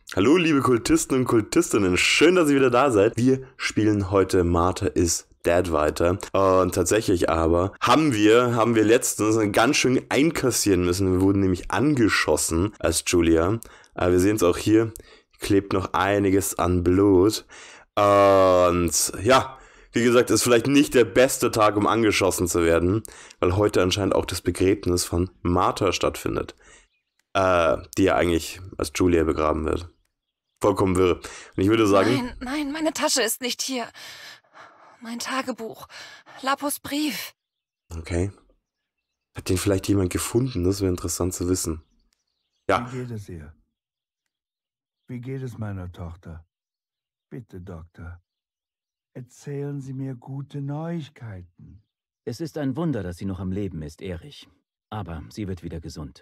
Hallo liebe Kultisten und Kultistinnen, schön, dass ihr wieder da seid. Wir spielen heute Martha is Dead weiter. Und tatsächlich aber haben wir letztens ganz schön einkassieren müssen. Wir wurden nämlich angeschossen als Julia. Wir sehen es auch hier, klebt noch einiges an Blut. Und ja, wie gesagt, ist vielleicht nicht der beste Tag, um angeschossen zu werden, weil heute anscheinend auch das Begräbnis von Martha stattfindet. Die ja eigentlich als Julia begraben wird. Vollkommen wirr. Und ich würde sagen... Nein, meine Tasche ist nicht hier. Mein Tagebuch. Lapos Brief. Okay. Hat den vielleicht jemand gefunden? Das wäre interessant zu wissen. Ja. Wie geht es ihr? Wie geht es meiner Tochter? Bitte, Doktor. Erzählen Sie mir gute Neuigkeiten. Es ist ein Wunder, dass sie noch am Leben ist, Erich. Aber sie wird wieder gesund.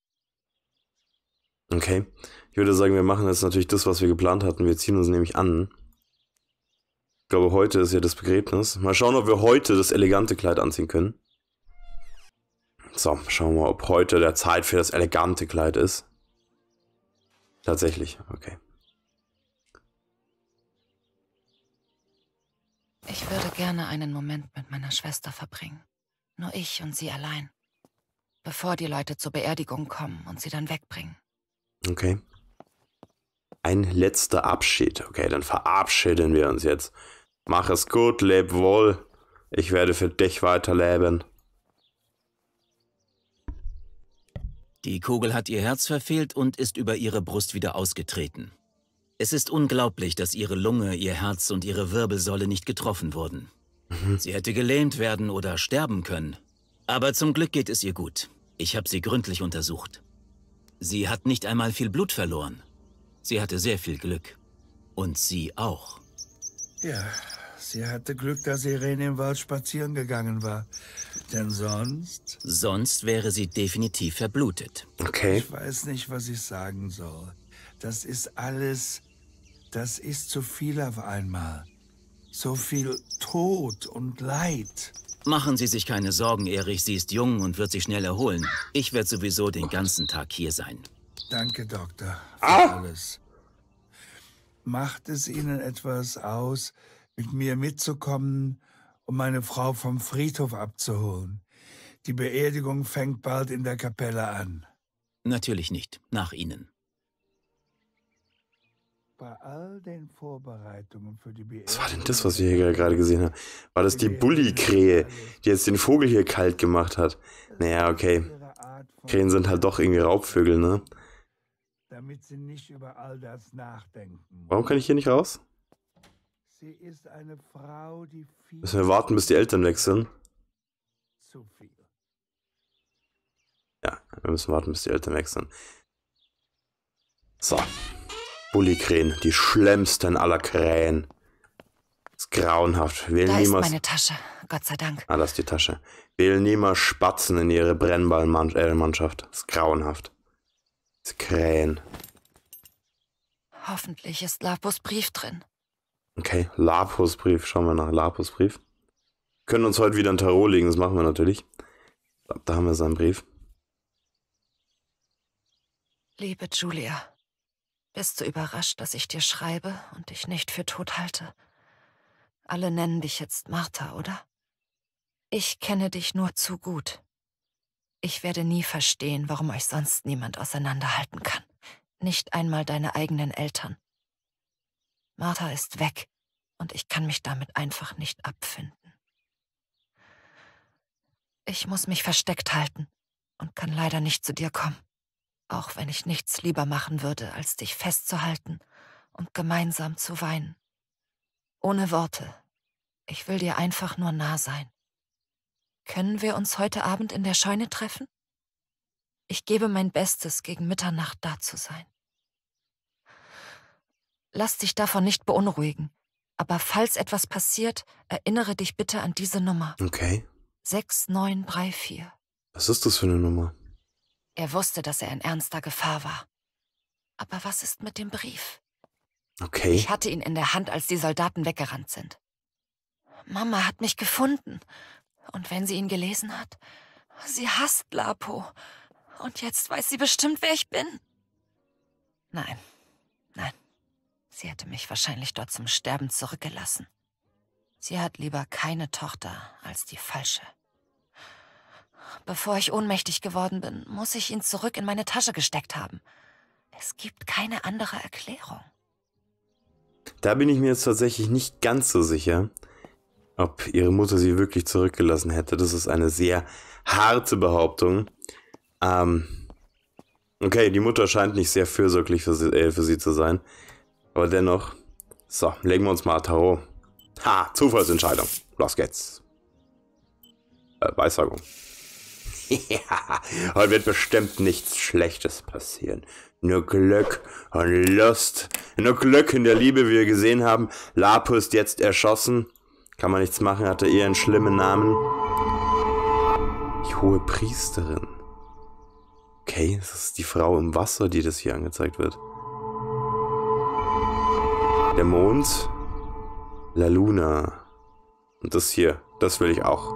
Okay. Ich würde sagen, wir machen jetzt natürlich das, was wir geplant hatten. Wir ziehen uns nämlich an. Ich glaube, heute ist ja das Begräbnis. Mal schauen, ob wir heute das elegante Kleid anziehen können. So, schauen wir mal, ob heute der Zeit für das elegante Kleid ist. Tatsächlich, okay. Ich würde gerne einen Moment mit meiner Schwester verbringen. Nur ich und sie allein. Bevor die Leute zur Beerdigung kommen und sie dann wegbringen. Okay. Ein letzter Abschied. Okay, dann verabschieden wir uns jetzt. Mach es gut, leb wohl. Ich werde für dich weiterleben. Die Kugel hat ihr Herz verfehlt und ist über ihre Brust wieder ausgetreten. Es ist unglaublich, dass ihre Lunge, ihr Herz und ihre Wirbelsäule nicht getroffen wurden. Sie hätte gelähmt werden oder sterben können. Aber zum Glück geht es ihr gut. Ich habe sie gründlich untersucht. Sie hat nicht einmal viel Blut verloren. Sie hatte sehr viel Glück. Und sie auch. Ja, sie hatte Glück, dass Irene im Wald spazieren gegangen war. Denn sonst... Sonst wäre sie definitiv verblutet. Okay. Ich weiß nicht, was ich sagen soll. Das ist alles... Das ist zu viel auf einmal. So viel Tod und Leid. Machen Sie sich keine Sorgen, Erich. Sie ist jung und wird sich schnell erholen. Ich werde sowieso den ganzen Tag hier sein. Danke, Doktor, für alles. Macht es Ihnen etwas aus, mit mir mitzukommen, um meine Frau vom Friedhof abzuholen? Die Beerdigung fängt bald in der Kapelle an. Natürlich nicht. Nach Ihnen. Bei all den Vorbereitungen für die Beerdigung... Was war denn das, was wir hier gerade gesehen haben? War das die Bulli-Krähe, die jetzt den Vogel hier kalt gemacht hat? Naja, okay. Krähen sind halt doch irgendwie Raubvögel, ne? Damit sie nicht über all das nachdenken. Warum kann ich hier nicht raus? Sie ist eine Frau, die viel... Müssen wir warten, bis die Eltern weg sind? Zu viel. Ja, wir müssen warten, bis die Eltern weg sind. So. Bulli-Krähen, die schlimmsten aller Krähen. Das ist grauenhaft. Da ist meine Tasche, Gott sei Dank. Ah, das ist die Tasche. Wählen niemals Spatzen in ihre Brennballmannschaft. Das ist grauenhaft. Das Krähen. Hoffentlich ist Lapos Brief drin. Okay, Lapos Brief. Schauen wir nach Lapos Brief. Wir können uns heute wieder ein Tarot legen, das machen wir natürlich. Da haben wir seinen Brief. Liebe Julia, bist du überrascht, dass ich dir schreibe und dich nicht für tot halte? Alle nennen dich jetzt Martha, oder? Ich kenne dich nur zu gut. Ich werde nie verstehen, warum euch sonst niemand auseinanderhalten kann. Nicht einmal deine eigenen Eltern. Martha ist weg und ich kann mich damit einfach nicht abfinden. Ich muss mich versteckt halten und kann leider nicht zu dir kommen. Auch wenn ich nichts lieber machen würde, als dich festzuhalten und gemeinsam zu weinen. Ohne Worte. Ich will dir einfach nur nah sein. Können wir uns heute Abend in der Scheune treffen? Ich gebe mein Bestes, gegen Mitternacht da zu sein. Lass dich davon nicht beunruhigen. Aber falls etwas passiert, erinnere dich bitte an diese Nummer. Okay. 6934. Was ist das für eine Nummer? Er wusste, dass er in ernster Gefahr war. Aber was ist mit dem Brief? Okay. Ich hatte ihn in der Hand, als die Soldaten weggerannt sind. Mama hat mich gefunden. Und wenn sie ihn gelesen hat, sie hasst Lapo. Und jetzt weiß sie bestimmt, wer ich bin. Nein, Sie hätte mich wahrscheinlich dort zum Sterben zurückgelassen. Sie hat lieber keine Tochter als die falsche. Bevor ich ohnmächtig geworden bin, muss ich ihn zurück in meine Tasche gesteckt haben. Es gibt keine andere Erklärung. Da bin ich mir jetzt tatsächlich nicht ganz so sicher, ob ihre Mutter sie wirklich zurückgelassen hätte. Das ist eine sehr harte Behauptung. Okay, die Mutter scheint nicht sehr fürsorglich für sie zu sein. Aber dennoch, so, legen wir uns mal Tarot. Ha, Zufallsentscheidung. Los geht's. Weissagung. Ja, heute wird bestimmt nichts Schlechtes passieren. Nur Glück und Lust. Nur Glück in der Liebe, wie wir gesehen haben. Lapus jetzt erschossen. Kann man nichts machen, hatte eher einen schlimmen Namen. Die hohe Priesterin. Okay, das ist die Frau im Wasser, die das hier angezeigt wird. Der Mond. La Luna. Und das hier, das will ich auch.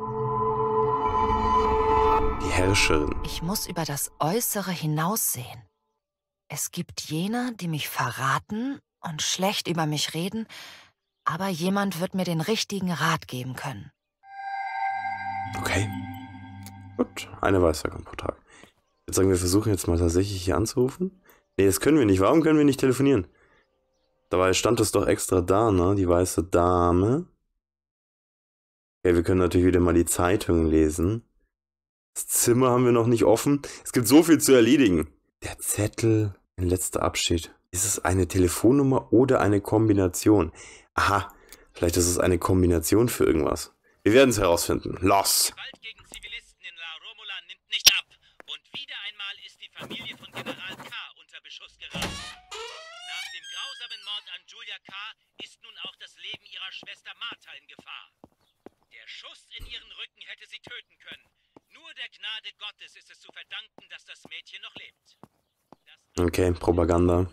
Die Herrscherin. Ich muss über das Äußere hinaussehen. Es gibt jene, die mich verraten und schlecht über mich reden, aber jemand wird mir den richtigen Rat geben können. Okay. Gut, eine Weissagung pro Tag. Ich würde sagen, wir versuchen jetzt mal tatsächlich hier anzurufen. Nee, das können wir nicht. Warum können wir nicht telefonieren? Dabei stand es doch extra da, ne? Die weiße Dame. Okay, wir können natürlich wieder mal die Zeitung lesen. Das Zimmer haben wir noch nicht offen. Es gibt so viel zu erledigen. Der Zettel, ein letzter Abschied. Ist es eine Telefonnummer oder eine Kombination? Aha, vielleicht ist es eine Kombination für irgendwas. Wir werden es herausfinden. Los! Gewalt gegen Zivilisten in La Romola nimmt nicht ab. Und wieder einmal ist die Familie von General K. unter Beschuss geraten. Nach dem grausamen Mord an Julia K. ist nun auch das Leben ihrer Schwester Martha in Gefahr. Der Schuss in ihren Rücken hätte sie töten können. Nur der Gnade Gottes ist es zu verdanken, dass das Mädchen noch lebt. Okay, Propaganda.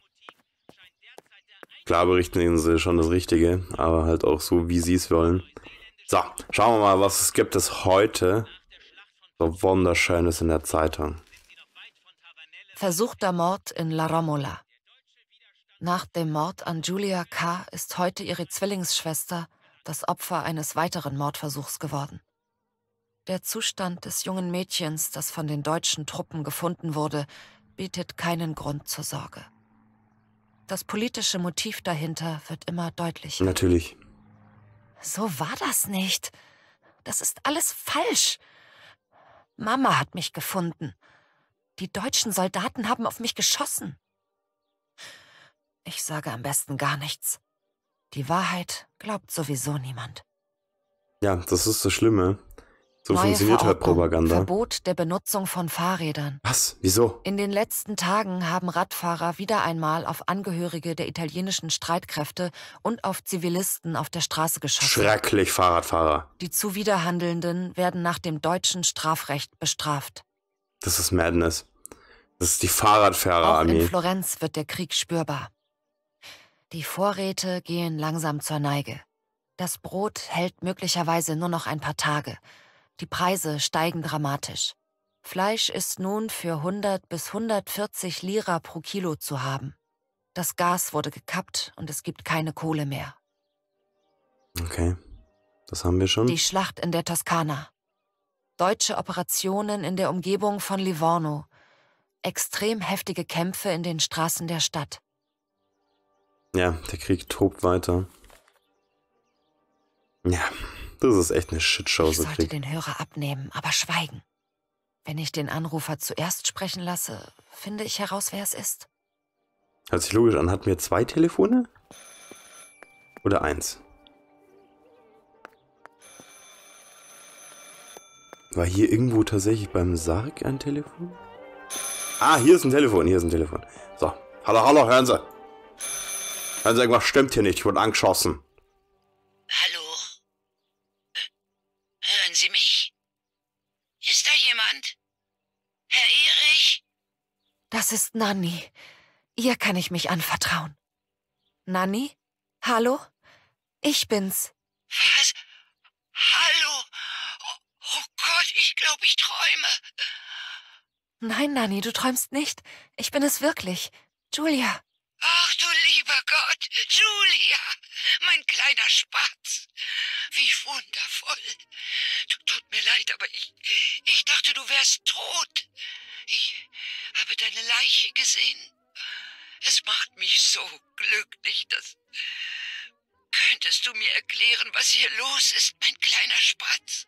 Klar berichten sie schon das Richtige, aber halt auch so, wie sie es wollen. So, schauen wir mal, was es gibt es heute so Wunderschönes in der Zeitung. Versuchter Mord in La Romola. Nach dem Mord an Julia K. ist heute ihre Zwillingsschwester das Opfer eines weiteren Mordversuchs geworden. Der Zustand des jungen Mädchens, das von den deutschen Truppen gefunden wurde, bietet keinen Grund zur Sorge. Das politische Motiv dahinter wird immer deutlicher. Natürlich. So war das nicht. Das ist alles falsch. Mama hat mich gefunden. Die deutschen Soldaten haben auf mich geschossen. Ich sage am besten gar nichts. Die Wahrheit glaubt sowieso niemand. Ja, das ist das Schlimme. So Neue funktioniert halt Verordnung. Propaganda. Verbot der Benutzung von Fahrrädern. Was? Wieso? In den letzten Tagen haben Radfahrer wieder einmal auf Angehörige der italienischen Streitkräfte und auf Zivilisten auf der Straße geschossen. Schrecklich, Fahrradfahrer. Die Zuwiderhandelnden werden nach dem deutschen Strafrecht bestraft. Das ist Madness. Das ist die Auch in Fahrradfahrerarmee. Florenz wird der Krieg spürbar. Die Vorräte gehen langsam zur Neige. Das Brot hält möglicherweise nur noch ein paar Tage. Die Preise steigen dramatisch. Fleisch ist nun für 100 bis 140 Lira pro Kilo zu haben. Das Gas wurde gekappt und es gibt keine Kohle mehr. Okay, das haben wir schon. Die Schlacht in der Toskana. Deutsche Operationen in der Umgebung von Livorno. Extrem heftige Kämpfe in den Straßen der Stadt. Ja, der Krieg tobt weiter. Ja, das ist echt eine Shitshow, Ich so sollte Krieg. den Hörer abnehmen, aber schweigen. Wenn ich den Anrufer zuerst sprechen lasse, finde ich heraus, wer es ist. Hört sich logisch an. Hatten wir 2 Telefone? Oder 1? War hier irgendwo tatsächlich beim Sarg ein Telefon? Ah, hier ist ein Telefon, hier ist ein Telefon. So, hallo, hallo, hören Sie. Hören Sie, irgendwas stimmt hier nicht, ich wurde angeschossen. Hallo? Hören Sie mich? Ist da jemand? Herr Erich? Das ist Nanni. Ihr kann ich mich anvertrauen. Nanni? Hallo? Ich bin's. Was? Hallo? Oh Gott, ich glaube, ich träume. Nein, Nanni, du träumst nicht. Ich bin es wirklich. Julia. Ach du lieber Gott, Julia, mein kleiner Spatz. Wie wundervoll. Tut mir leid, aber ich dachte, du wärst tot. Ich habe deine Leiche gesehen. Es macht mich so glücklich, dass... Könntest du mir erklären, was hier los ist, mein kleiner Spatz?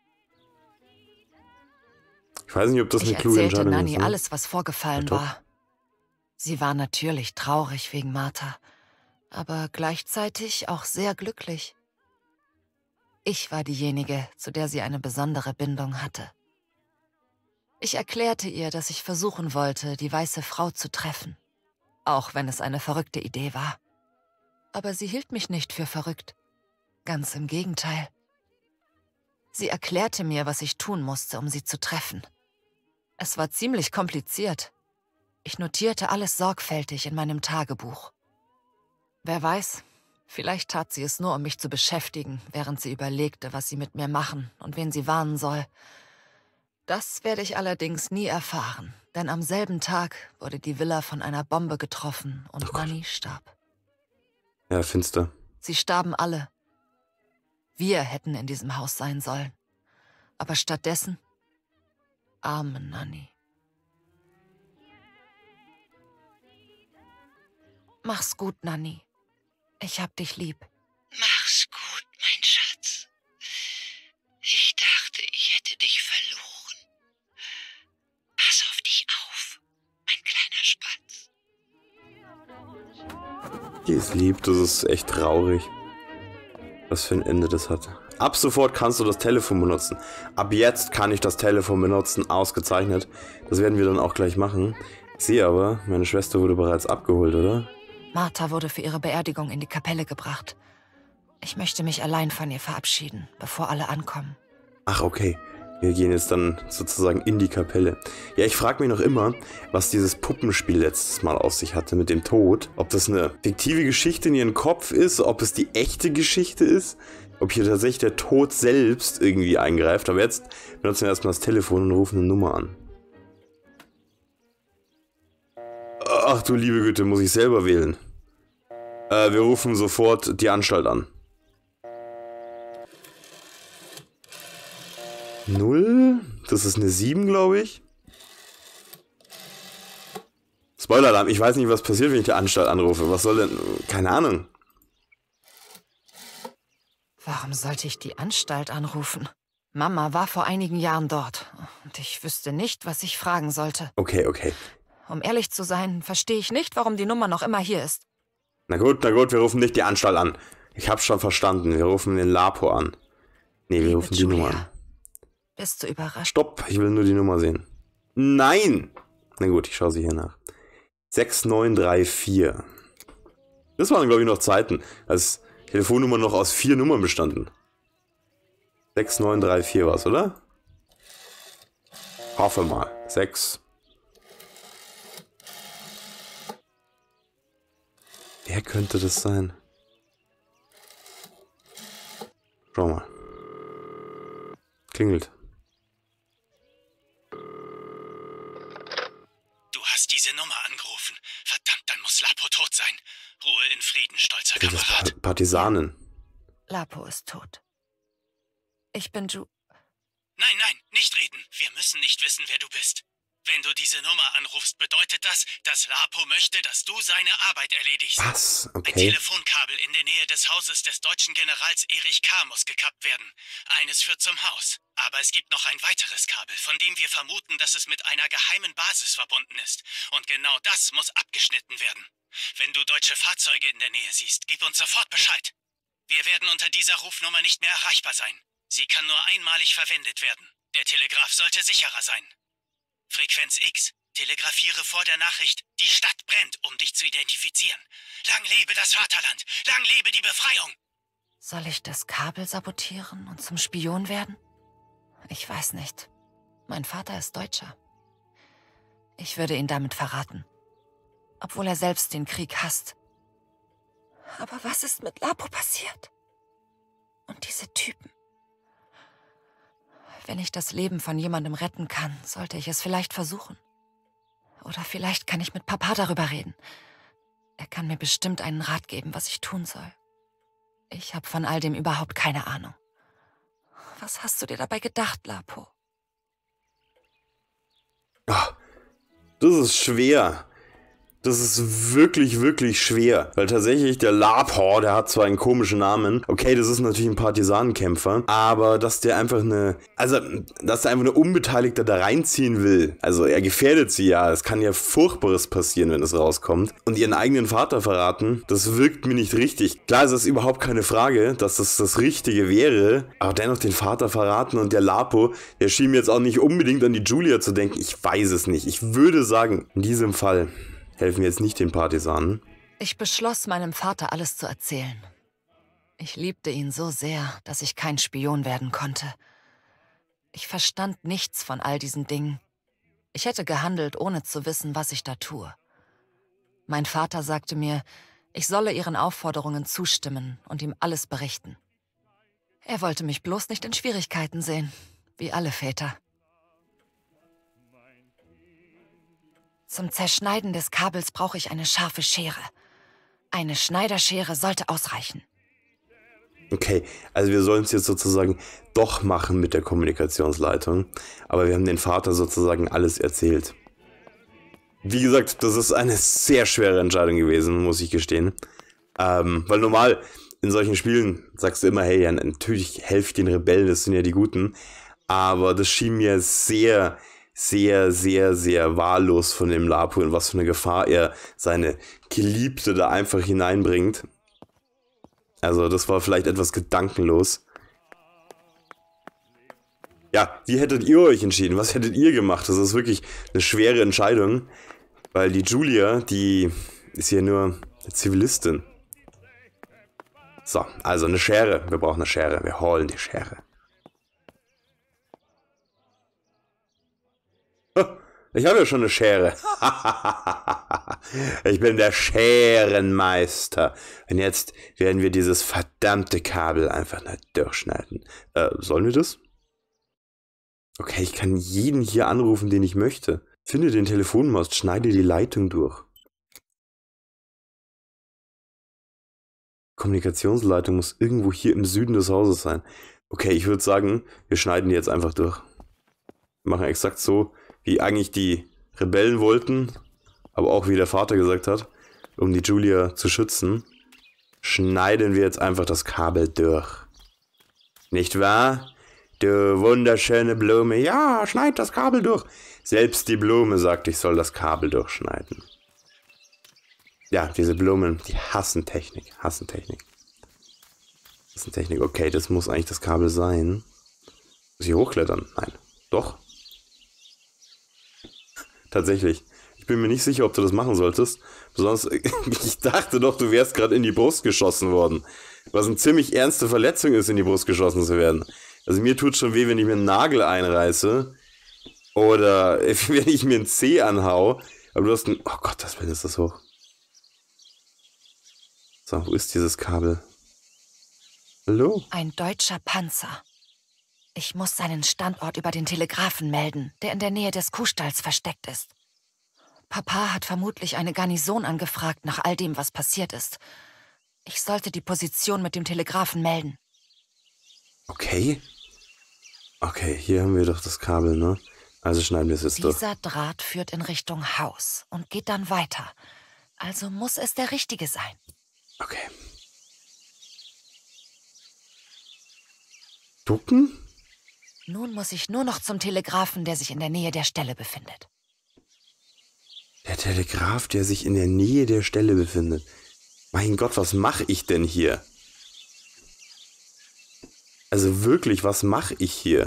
Ich weiß nicht, ob das eine kluge Ich Entscheidung erzählte Nanny ist. Ne? alles, was vorgefallen war. Sie war natürlich traurig wegen Martha, aber gleichzeitig auch sehr glücklich. Ich war diejenige, zu der sie eine besondere Bindung hatte. Ich erklärte ihr, dass ich versuchen wollte, die weiße Frau zu treffen, auch wenn es eine verrückte Idee war. Aber sie hielt mich nicht für verrückt. Ganz im Gegenteil. Sie erklärte mir, was ich tun musste, um sie zu treffen. Es war ziemlich kompliziert. Ich notierte alles sorgfältig in meinem Tagebuch. Wer weiß, vielleicht tat sie es nur, um mich zu beschäftigen, während sie überlegte, was sie mit mir machen und wen sie warnen soll. Das werde ich allerdings nie erfahren, denn am selben Tag wurde die Villa von einer Bombe getroffen und Nanny starb. Ja, finster. Sie starben alle. Wir hätten in diesem Haus sein sollen. Aber stattdessen... Arme Nanny. Mach's gut, Nanny. Ich hab dich lieb. Mach's gut, mein Schatz. Ich dachte, ich hätte dich verloren. Pass auf dich auf, mein kleiner Spatz. Die ist lieb, das ist echt traurig. Was für ein Ende das hat. Ab sofort kannst du das Telefon benutzen. Ab jetzt kann ich das Telefon benutzen. Ausgezeichnet. Das werden wir dann auch gleich machen. Ich sehe aber, meine Schwester wurde bereits abgeholt, oder? Martha wurde für ihre Beerdigung in die Kapelle gebracht. Ich möchte mich allein von ihr verabschieden, bevor alle ankommen. Ach, okay. Wir gehen jetzt dann sozusagen in die Kapelle. Ja, ich frage mich noch immer, was dieses Puppenspiel letztes Mal auf sich hatte mit dem Tod. Ob das eine fiktive Geschichte in ihrem Kopf ist, ob es die echte Geschichte ist, ob hier tatsächlich der Tod selbst irgendwie eingreift. Aber jetzt benutzen wir erstmal das Telefon und rufen eine Nummer an. Ach du liebe Güte, muss ich selber wählen. Wir rufen sofort die Anstalt an. 0, das ist eine 7, glaube ich. Spoiler-Alarm, ich weiß nicht, was passiert, wenn ich die Anstalt anrufe. Was soll denn... Keine Ahnung. Warum sollte ich die Anstalt anrufen? Mama war vor einigen Jahren dort und ich wüsste nicht, was ich fragen sollte. Okay. Um ehrlich zu sein, verstehe ich nicht, warum die Nummer noch immer hier ist. Na gut, wir rufen nicht die Anstalt an. Ich hab's schon verstanden, wir rufen den Lapo an. Nee, wir rufen die Nummer an. Bist du überrascht? Stopp, ich will nur die Nummer sehen. Nein! Na gut, ich schaue sie hier nach. 6934. Das waren, glaube ich, noch Zeiten, als Telefonnummer noch aus 4 Nummern bestanden. 6934 war's, oder? Hoffe mal. 6. Wer könnte das sein? Schau mal. Klingelt. Du hast diese Nummer angerufen. Verdammt, dann muss Lapo tot sein. Ruhe in Frieden, stolzer Das ist Kamerad. Partisanen. Lapo ist tot. Ich bin Nein, nicht reden. Wir müssen nicht wissen, wer du bist. Wenn du diese Nummer anrufst, bedeutet das, dass Lapo möchte, dass du seine Arbeit erledigst. Was? Ein Okay. Telefonkabel in der Nähe des Hauses des deutschen Generals Erich K. muss gekappt werden. Eines führt zum Haus. Aber es gibt noch ein weiteres Kabel, von dem wir vermuten, dass es mit einer geheimen Basis verbunden ist. Und genau das muss abgeschnitten werden. Wenn du deutsche Fahrzeuge in der Nähe siehst, gib uns sofort Bescheid. Wir werden unter dieser Rufnummer nicht mehr erreichbar sein. Sie kann nur einmalig verwendet werden. Der Telegraph sollte sicherer sein. Frequenz X. Telegrafiere vor der Nachricht, die Stadt brennt, um dich zu identifizieren. Lang lebe das Vaterland! Lang lebe die Befreiung! Soll ich das Kabel sabotieren und zum Spion werden? Ich weiß nicht. Mein Vater ist Deutscher. Ich würde ihn damit verraten. Obwohl er selbst den Krieg hasst. Aber was ist mit Lapo passiert? Und diese Typen? Wenn ich das Leben von jemandem retten kann, sollte ich es vielleicht versuchen. Oder vielleicht kann ich mit Papa darüber reden. Er kann mir bestimmt einen Rat geben, was ich tun soll. Ich habe von all dem überhaupt keine Ahnung. Was hast du dir dabei gedacht, Lapo? Ach, das ist schwer. Das ist wirklich, wirklich schwer. Weil tatsächlich der Lapo, der hat zwar einen komischen Namen. Okay, das ist natürlich ein Partisanenkämpfer. Aber dass der einfach dass der einfach eine Unbeteiligte da reinziehen will. Also er gefährdet sie ja. Es kann ja Furchtbares passieren, wenn es rauskommt. Und ihren eigenen Vater verraten, das wirkt mir nicht richtig. Klar, es ist überhaupt keine Frage, dass das Richtige wäre. Aber dennoch den Vater verraten und der Lapo, der schien mir jetzt auch nicht unbedingt an die Julia zu denken. Ich weiß es nicht. Ich würde sagen, in diesem Fall helfen wir jetzt nicht den Partisanen. Ich beschloss, meinem Vater alles zu erzählen. Ich liebte ihn so sehr, dass ich kein Spion werden konnte. Ich verstand nichts von all diesen Dingen. Ich hätte gehandelt, ohne zu wissen, was ich da tue. Mein Vater sagte mir, ich solle ihren Aufforderungen zustimmen und ihm alles berichten. Er wollte mich bloß nicht in Schwierigkeiten sehen, wie alle Väter. Zum Zerschneiden des Kabels brauche ich eine scharfe Schere. Eine Schneiderschere sollte ausreichen. Okay, also wir sollen es jetzt sozusagen doch machen mit der Kommunikationsleitung. Aber wir haben den Vater sozusagen alles erzählt. Wie gesagt, das ist eine sehr schwere Entscheidung gewesen, muss ich gestehen. Weil normal in solchen Spielen sagst du immer, hey, ja, natürlich helft den Rebellen, das sind ja die Guten. Aber das schien mir sehr wahllos von dem Lapo, in was für eine Gefahr er seine Geliebte da einfach hineinbringt. Also das war vielleicht etwas gedankenlos. Ja, wie hättet ihr euch entschieden? Was hättet ihr gemacht? Das ist wirklich eine schwere Entscheidung, weil die Julia, die ist ja nur eine Zivilistin. So, also eine Schere. Wir brauchen eine Schere. Wir holen die Schere. Ich habe ja schon eine Schere. Ich bin der Scherenmeister. Und jetzt werden wir dieses verdammte Kabel einfach nur durchschneiden. Sollen wir das? Okay, ich kann jeden hier anrufen, den ich möchte. Finde den Telefonmast, schneide die Leitung durch. Kommunikationsleitung muss irgendwo hier im Süden des Hauses sein. Okay, ich würde sagen, wir schneiden die jetzt einfach durch. Wir machen exakt so, wie eigentlich die Rebellen wollten, aber auch wie der Vater gesagt hat, um die Julia zu schützen, schneiden wir jetzt einfach das Kabel durch. Nicht wahr? Du wunderschöne Blume, ja, schneid das Kabel durch. Selbst die Blume sagt, ich soll das Kabel durchschneiden. Ja, diese Blumen, die hassen Technik. Okay, das muss eigentlich das Kabel sein. Muss ich hochklettern? Nein. Doch. Tatsächlich. Ich bin mir nicht sicher, ob du das machen solltest. Besonders, ich dachte doch, du wärst gerade in die Brust geschossen worden. Was eine ziemlich ernste Verletzung ist, in die Brust geschossen zu werden. Also mir tut schon weh, wenn ich mir einen Nagel einreiße. Oder wenn ich mir einen Zeh anhau. Aber du hast ein... Oh Gott, das ist das hoch. So, wo ist dieses Kabel? Hallo? Ein deutscher Panzer. Ich muss seinen Standort über den Telegraphen melden, der in der Nähe des Kuhstalls versteckt ist. Papa hat vermutlich eine Garnison angefragt nach all dem, was passiert ist. Ich sollte die Position mit dem Telegraphen melden. Okay. Okay, hier haben wir doch das Kabel, ne? Also schneiden wir es jetzt durch. Dieser Draht führt in Richtung Haus und geht dann weiter. Also muss es der richtige sein. Okay. Ducken? Nun muss ich nur noch zum Telegraphen, der sich in der Nähe der Stelle befindet. Der Telegraph, der sich in der Nähe der Stelle befindet. Mein Gott, was mache ich denn hier? Also wirklich, was mache ich hier?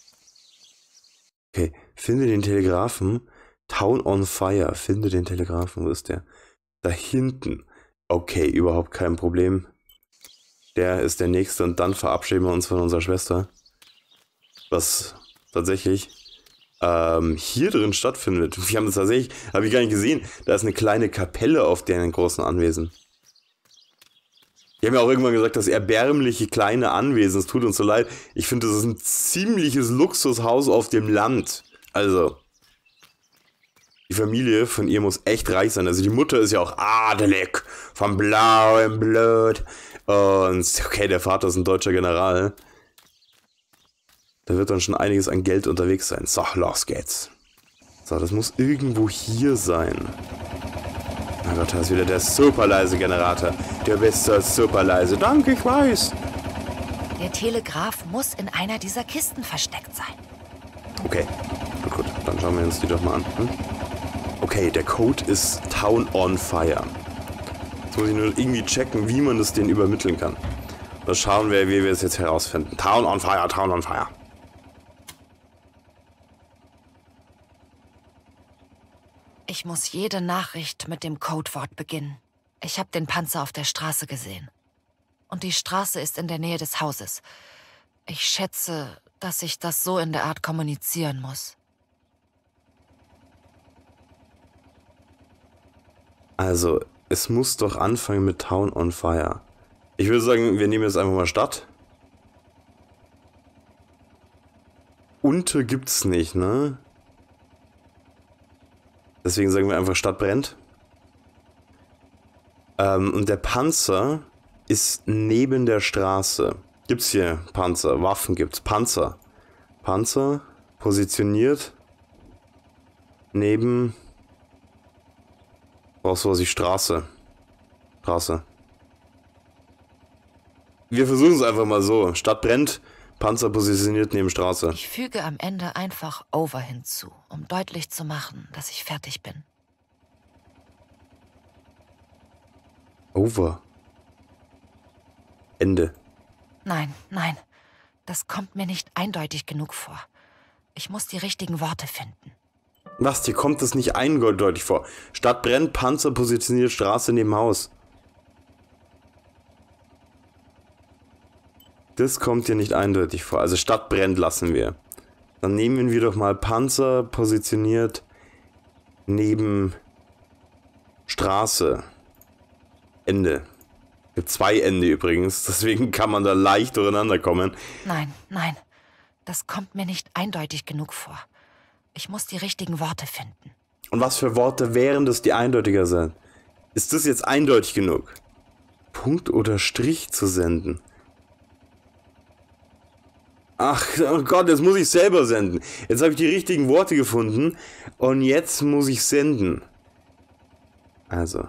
Okay, finde den Telegraphen. Town on Fire. Finde den Telegraphen. Wo ist der? Da hinten. Okay, überhaupt kein Problem. Der ist der nächste und dann verabschieden wir uns von unserer Schwester. Was tatsächlich hier drin stattfindet. Wir haben das tatsächlich, habe ich gar nicht gesehen, da ist eine kleine Kapelle auf deren großen Anwesen. Die haben ja auch irgendwann gesagt, das erbärmliche kleine Anwesen, es tut uns so leid. Ich finde, das ist ein ziemliches Luxushaus auf dem Land. Also, Die Familie von ihr muss echt reich sein. Also die Mutter ist ja auch adelig, vom blauem Blut. Und okay, der Vater ist ein deutscher General. Da wird dann schon einiges an Geld unterwegs sein. So, los geht's. So, das muss irgendwo hier sein. Mein Gott, da ist wieder der super leise Generator. Du bist so super leise. Danke, ich weiß. Der Telegraph muss in einer dieser Kisten versteckt sein. Okay, gut, dann schauen wir uns die doch mal an. Okay, der Code ist Town on Fire. Jetzt muss ich nur irgendwie checken, wie man das denen übermitteln kann. Dann schauen wir, wie wir es jetzt herausfinden. Town on Fire, Town on Fire. Ich muss jede Nachricht mit dem Codewort beginnen. Ich habe den Panzer auf der Straße gesehen. Und die Straße ist in der Nähe des Hauses. Ich schätze, dass ich das so in der Art kommunizieren muss. Also, es muss doch anfangen mit Town on Fire. Ich würde sagen, wir nehmen jetzt einfach mal Stadt. Unter gibt's nicht, ne? Deswegen sagen wir einfach Stadt brennt. Und der Panzer ist neben der Straße. Gibt's hier Panzer? Waffen gibt's. Panzer. Panzer positioniert neben... Brauchst du was wie Straße. Straße. Wir versuchen es einfach mal so. Stadt brennt, Panzer positioniert neben Straße. Ich füge am Ende einfach over hinzu, um deutlich zu machen, dass ich fertig bin. Over. Ende. Nein, nein. Das kommt mir nicht eindeutig genug vor. Ich muss die richtigen Worte finden. Was, dir kommt das nicht eindeutig vor? Stadt brennt, Panzer positioniert Straße neben Haus. Das kommt dir nicht eindeutig vor. Also Stadt brennt lassen wir. Dann nehmen wir doch mal Panzer positioniert neben Straße. Ende. Gibt 2 Ende übrigens, deswegen kann man da leicht durcheinander kommen. Nein, nein. Das kommt mir nicht eindeutig genug vor. Ich muss die richtigen Worte finden. Und was für Worte wären das, die eindeutiger sind? Ist das jetzt eindeutig genug? Punkt oder Strich zu senden? Ach, oh Gott, jetzt muss ich selber senden. Jetzt habe ich die richtigen Worte gefunden und jetzt muss ich senden. Also.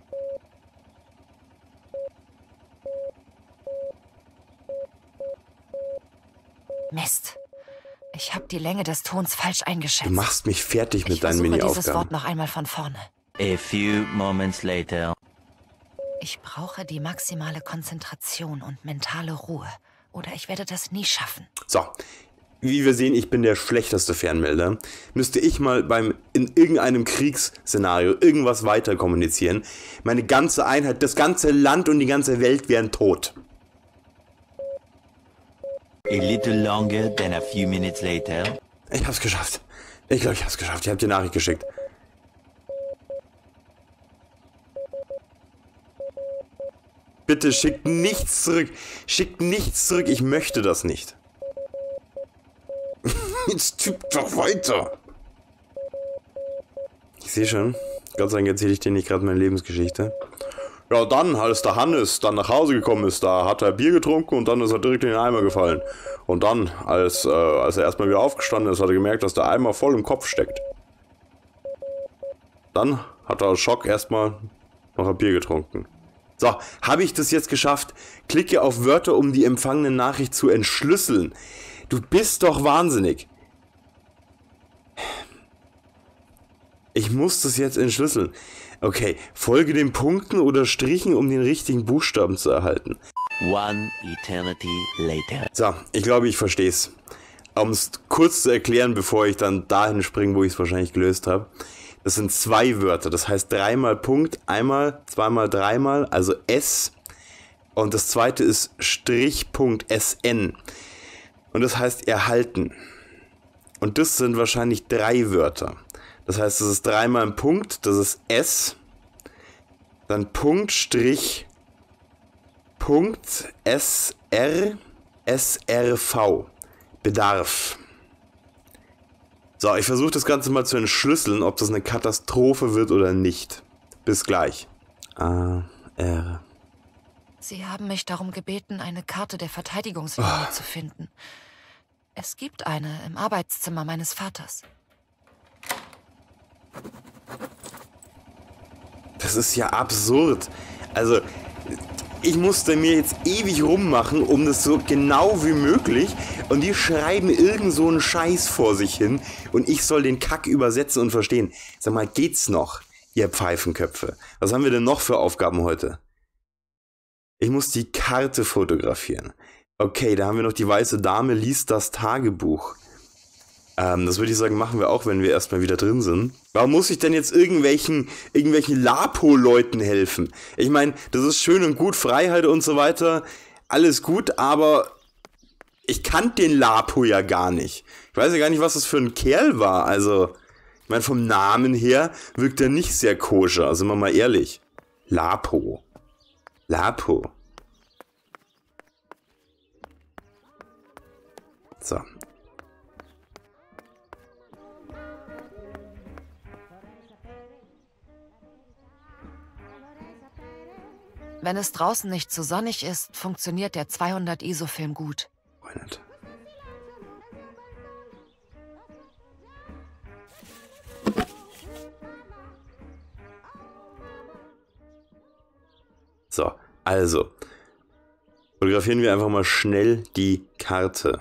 Mist. Ich habe die Länge des Tons falsch eingeschätzt. Du machst mich fertig mit deinen Ich versuche dieses Mini-Aufgaben. Wort noch einmal von vorne. A few moments later. Ich brauche die maximale Konzentration und mentale Ruhe. Oder ich werde das nie schaffen. So, wie wir sehen, ich bin der schlechteste Fernmelder. Müsste ich mal in irgendeinem Kriegsszenario irgendwas weiter kommunizieren, meine ganze Einheit, das ganze Land und die ganze Welt wären tot. A little longer than a few minutes later. Ich hab's geschafft. Ich glaube, ich hab's geschafft. Ich hab die Nachricht geschickt. Bitte schickt nichts zurück. Schickt nichts zurück. Ich möchte das nicht. Jetzt tipp doch weiter. Ich sehe schon. Gott sei Dank erzähle ich dir nicht gerade meine Lebensgeschichte. Ja, dann, als der Hannes dann nach Hause gekommen ist, da hat er Bier getrunken und dann ist er direkt in den Eimer gefallen. Und dann, als er erstmal wieder aufgestanden ist, hat er gemerkt, dass der Eimer voll im Kopf steckt. Dann hat er aus Schock erstmal noch ein Bier getrunken. So, habe ich das jetzt geschafft? Klicke auf Wörter, um die empfangene Nachricht zu entschlüsseln. Du bist doch wahnsinnig. Ich muss das jetzt entschlüsseln. Okay, folge den Punkten oder Strichen, um den richtigen Buchstaben zu erhalten. One eternity later. So, ich glaube, ich verstehe es. Um es kurz zu erklären, bevor ich dann dahin springe, wo ich es wahrscheinlich gelöst habe. Das sind 2 Wörter, das heißt 3-mal Punkt, einmal, zweimal, dreimal, also S. Und das zweite ist Strichpunkt SN. Und das heißt erhalten. Und das sind wahrscheinlich 3 Wörter. Das heißt, das ist 3-mal ein Punkt, das ist S. Dann Punkt, Strich, Punkt, SR, SRV. Bedarf. So, ich versuche das Ganze mal zu entschlüsseln, ob das eine Katastrophe wird oder nicht. Bis gleich. A-R. Sie haben mich darum gebeten, eine Karte der Verteidigungslinie zu finden. Es gibt eine im Arbeitszimmer meines Vaters. Das ist ja absurd. Also, ich musste mir jetzt ewig rummachen, um das so genau wie möglich. Und die schreiben irgend so einen Scheiß vor sich hin. Und ich soll den Kack übersetzen und verstehen. Sag mal, geht's noch, ihr Pfeifenköpfe? Was haben wir denn noch für Aufgaben heute? Ich muss die Karte fotografieren. Okay, da haben wir noch die weiße Dame liest das Tagebuch. Das würde ich sagen, machen wir auch, wenn wir erstmal wieder drin sind. Warum muss ich denn jetzt irgendwelchen Lapo-Leuten helfen? Ich meine, das ist schön und gut, Freiheit und so weiter, alles gut, aber ich kannte den Lapo ja gar nicht. Ich weiß ja gar nicht, was das für ein Kerl war. Also, ich meine, vom Namen her wirkt er nicht sehr koscher, sind wir mal ehrlich. Lapo. Lapo. So. Wenn es draußen nicht zu sonnig ist, funktioniert der 200 ISO-Film gut. Why not? So, also. Fotografieren wir einfach mal schnell die Karte.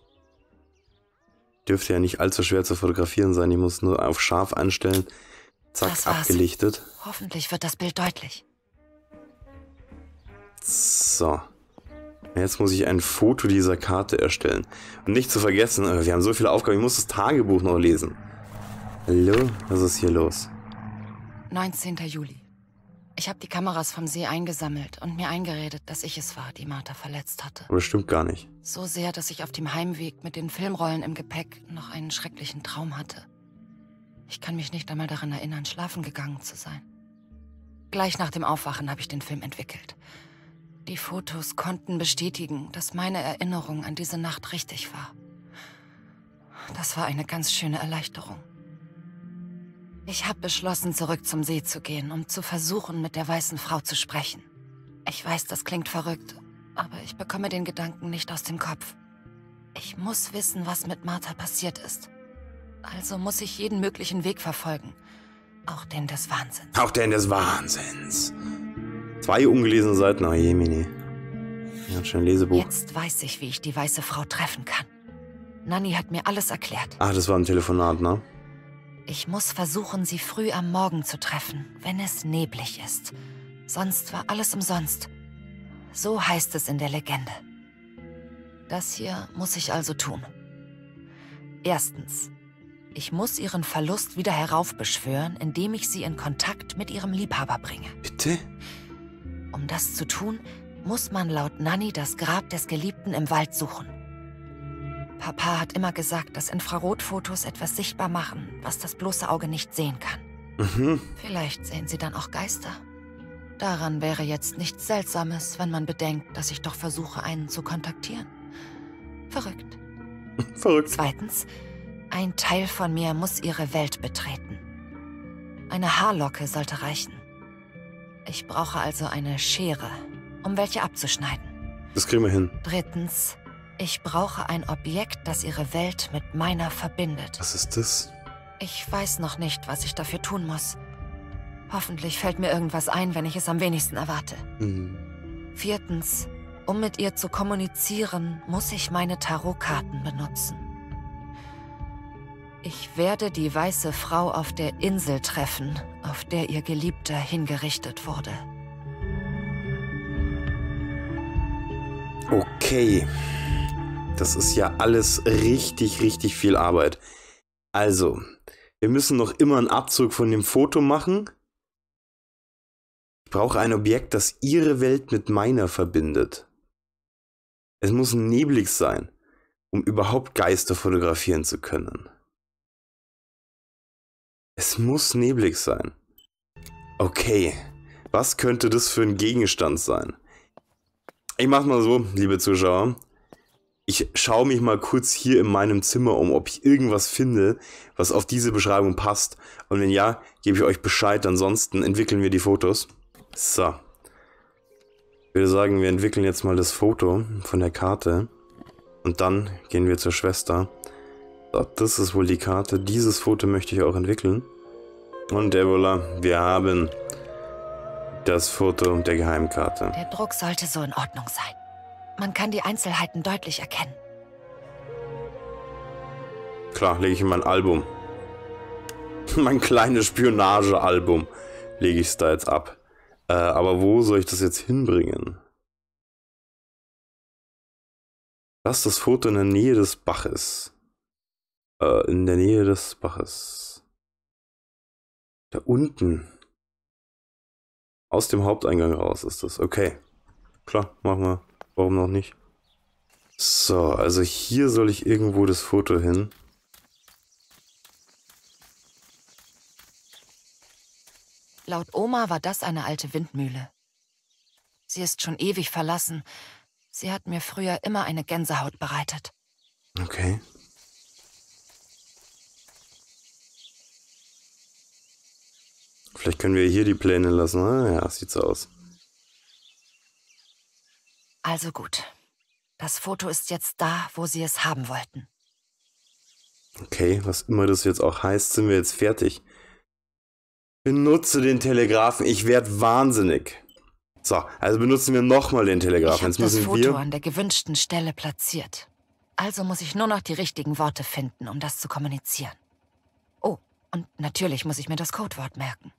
Dürfte ja nicht allzu schwer zu fotografieren sein. Ich muss nur auf scharf einstellen. Zack, Das war's. abgelichtet. Hoffentlich wird das Bild deutlich. So. Jetzt muss ich ein Foto dieser Karte erstellen. Und nicht zu vergessen, wir haben so viele Aufgaben, ich muss das Tagebuch noch lesen. Hallo? Was ist hier los? 19. Juli. Ich habe die Kameras vom See eingesammelt und mir eingeredet, dass ich es war, die Martha verletzt hatte. Aber das stimmt gar nicht. So sehr, dass ich auf dem Heimweg mit den Filmrollen im Gepäck noch einen schrecklichen Traum hatte. Ich kann mich nicht einmal daran erinnern, schlafen gegangen zu sein. Gleich nach dem Aufwachen habe ich den Film entwickelt. Die Fotos konnten bestätigen, dass meine Erinnerung an diese Nacht richtig war. Das war eine ganz schöne Erleichterung. Ich habe beschlossen, zurück zum See zu gehen, um zu versuchen, mit der weißen Frau zu sprechen. Ich weiß, das klingt verrückt, aber ich bekomme den Gedanken nicht aus dem Kopf. Ich muss wissen, was mit Martha passiert ist. Also muss ich jeden möglichen Weg verfolgen. Auch den des Wahnsinns. Auch den des Wahnsinns. 2 ungelesene Seiten, oh je, Mini. Ja, schön Lesebuch. Jetzt weiß ich, wie ich die weiße Frau treffen kann. Nanny hat mir alles erklärt. Ach, das war ein Telefonat, ne? Ich muss versuchen, sie früh am Morgen zu treffen, wenn es neblig ist. Sonst war alles umsonst. So heißt es in der Legende. Das hier muss ich also tun. Erstens. Ich muss ihren Verlust wieder heraufbeschwören, indem ich sie in Kontakt mit ihrem Liebhaber bringe. Bitte? Um das zu tun, muss man laut Nanny das Grab des Geliebten im Wald suchen. Papa hat immer gesagt, dass Infrarotfotos etwas sichtbar machen, was das bloße Auge nicht sehen kann. Mhm. Vielleicht sehen sie dann auch Geister. Daran wäre jetzt nichts Seltsames, wenn man bedenkt, dass ich doch versuche, einen zu kontaktieren. Verrückt. Verrückt. Zweitens, ein Teil von mir muss ihre Welt betreten. Eine Haarlocke sollte reichen. Ich brauche also eine Schere, um welche abzuschneiden. Das kriegen wir hin. Drittens, ich brauche ein Objekt, das ihre Welt mit meiner verbindet. Was ist das? Ich weiß noch nicht, was ich dafür tun muss. Hoffentlich fällt mir irgendwas ein, wenn ich es am wenigsten erwarte. Mhm. Viertens, um mit ihr zu kommunizieren, muss ich meine Tarotkarten benutzen. Ich werde die weiße Frau auf der Insel treffen, auf der ihr Geliebter hingerichtet wurde. Okay. Das ist ja alles richtig, richtig viel Arbeit. Also, wir müssen noch immer einen Abzug von dem Foto machen. Ich brauche ein Objekt, das ihre Welt mit meiner verbindet. Es muss neblig sein, um überhaupt Geister fotografieren zu können. Es muss neblig sein. Okay, was könnte das für ein Gegenstand sein? Ich mach's mal so, liebe Zuschauer. Ich schaue mich mal kurz hier in meinem Zimmer um, ob ich irgendwas finde, was auf diese Beschreibung passt. Und wenn ja, gebe ich euch Bescheid. Ansonsten entwickeln wir die Fotos. So. Ich würde sagen, wir entwickeln jetzt mal das Foto von der Karte. Und dann gehen wir zur Schwester. So, das ist wohl die Karte. Dieses Foto möchte ich auch entwickeln. Und voilà, wir haben das Foto der Geheimkarte. Der Druck sollte so in Ordnung sein. Man kann die Einzelheiten deutlich erkennen. Klar, lege ich in mein Album. Mein kleines Spionagealbum lege ich es da jetzt ab. Aber wo soll ich das jetzt hinbringen? Das ist das Foto in der Nähe des Baches. In der Nähe des Baches. Da unten. Aus dem Haupteingang raus ist das. Okay. Klar, machen wir. Warum noch nicht? So, also hier soll ich irgendwo das Foto hin. Laut Oma war das eine alte Windmühle. Sie ist schon ewig verlassen. Sie hat mir früher immer eine Gänsehaut bereitet. Okay. Vielleicht können wir hier die Pläne lassen. Ah, ja, sieht so aus. Also gut. Das Foto ist jetzt da, wo Sie es haben wollten. Okay, was immer das jetzt auch heißt, sind wir jetzt fertig. Benutze den Telegrafen. Ich werde wahnsinnig. So, also benutzen wir nochmal den Telegrafen. Ich habe das Foto an der gewünschten Stelle platziert. Also muss ich nur noch die richtigen Worte finden, um das zu kommunizieren. Oh, und natürlich muss ich mir das Codewort merken.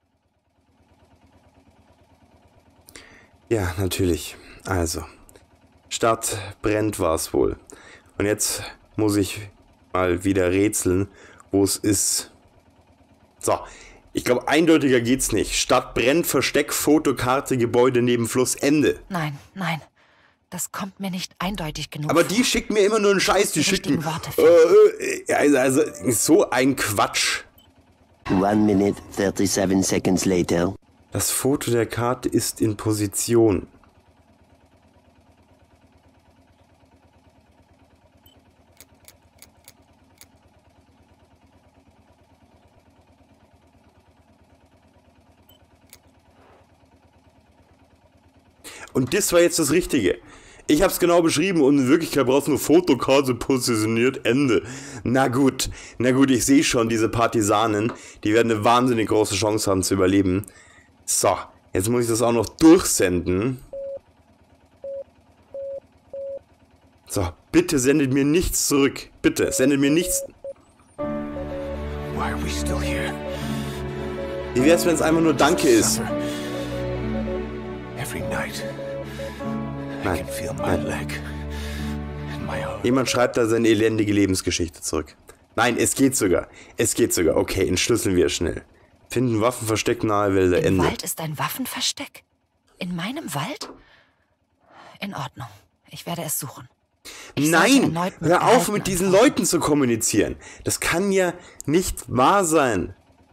Ja, natürlich. Also, Stadt brennt war es wohl. Und jetzt muss ich mal wieder rätseln, wo es ist. So, ich glaube, eindeutiger geht's nicht. Stadt brennt, Versteck, Fotokarte, Gebäude neben Fluss, Ende. Nein, nein. Das kommt mir nicht eindeutig genug. Aber die schickt mir immer nur einen Scheiß, die schicken. Also, so ein Quatsch. 1 minute, 37 seconds later. Das Foto der Karte ist in Position. Und das war jetzt das Richtige. Ich habe es genau beschrieben und in Wirklichkeit brauchst du nur Fotokarte positioniert, Ende. Na gut, ich sehe schon, diese Partisanen, die werden eine wahnsinnig große Chance haben zu überleben. So, jetzt muss ich das auch noch durchsenden. So, bitte sendet mir nichts zurück. Bitte, sendet mir nichts. Why are we still here? Wie wär's, wenn es einfach nur Danke ist? Every night. Nein, I can feel my leg and my arm. Jemand schreibt da seine elendige Lebensgeschichte zurück. Nein, es geht sogar. Es geht sogar. Okay, entschlüsseln wir es schnell. Finden Waffenversteck nahe Wälder, Ende. Im Wald ist ein Waffenversteck? In meinem Wald? In Ordnung. Ich werde es suchen. Nein, hör auf mit diesen Leuten zu kommunizieren. Das kann ja nicht wahr sein.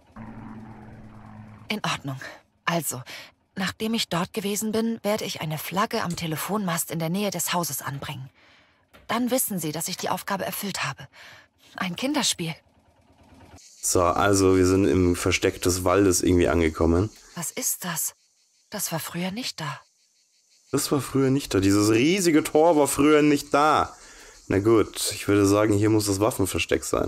In Ordnung. Also, nachdem ich dort gewesen bin, werde ich eine Flagge am Telefonmast in der Nähe des Hauses anbringen. Dann wissen Sie, dass ich die Aufgabe erfüllt habe. Ein Kinderspiel. So, also wir sind im Versteck des Waldes irgendwie angekommen. Was ist das? Das war früher nicht da. Das war früher nicht da. Dieses riesige Tor war früher nicht da. Na gut, ich würde sagen, hier muss das Waffenversteck sein.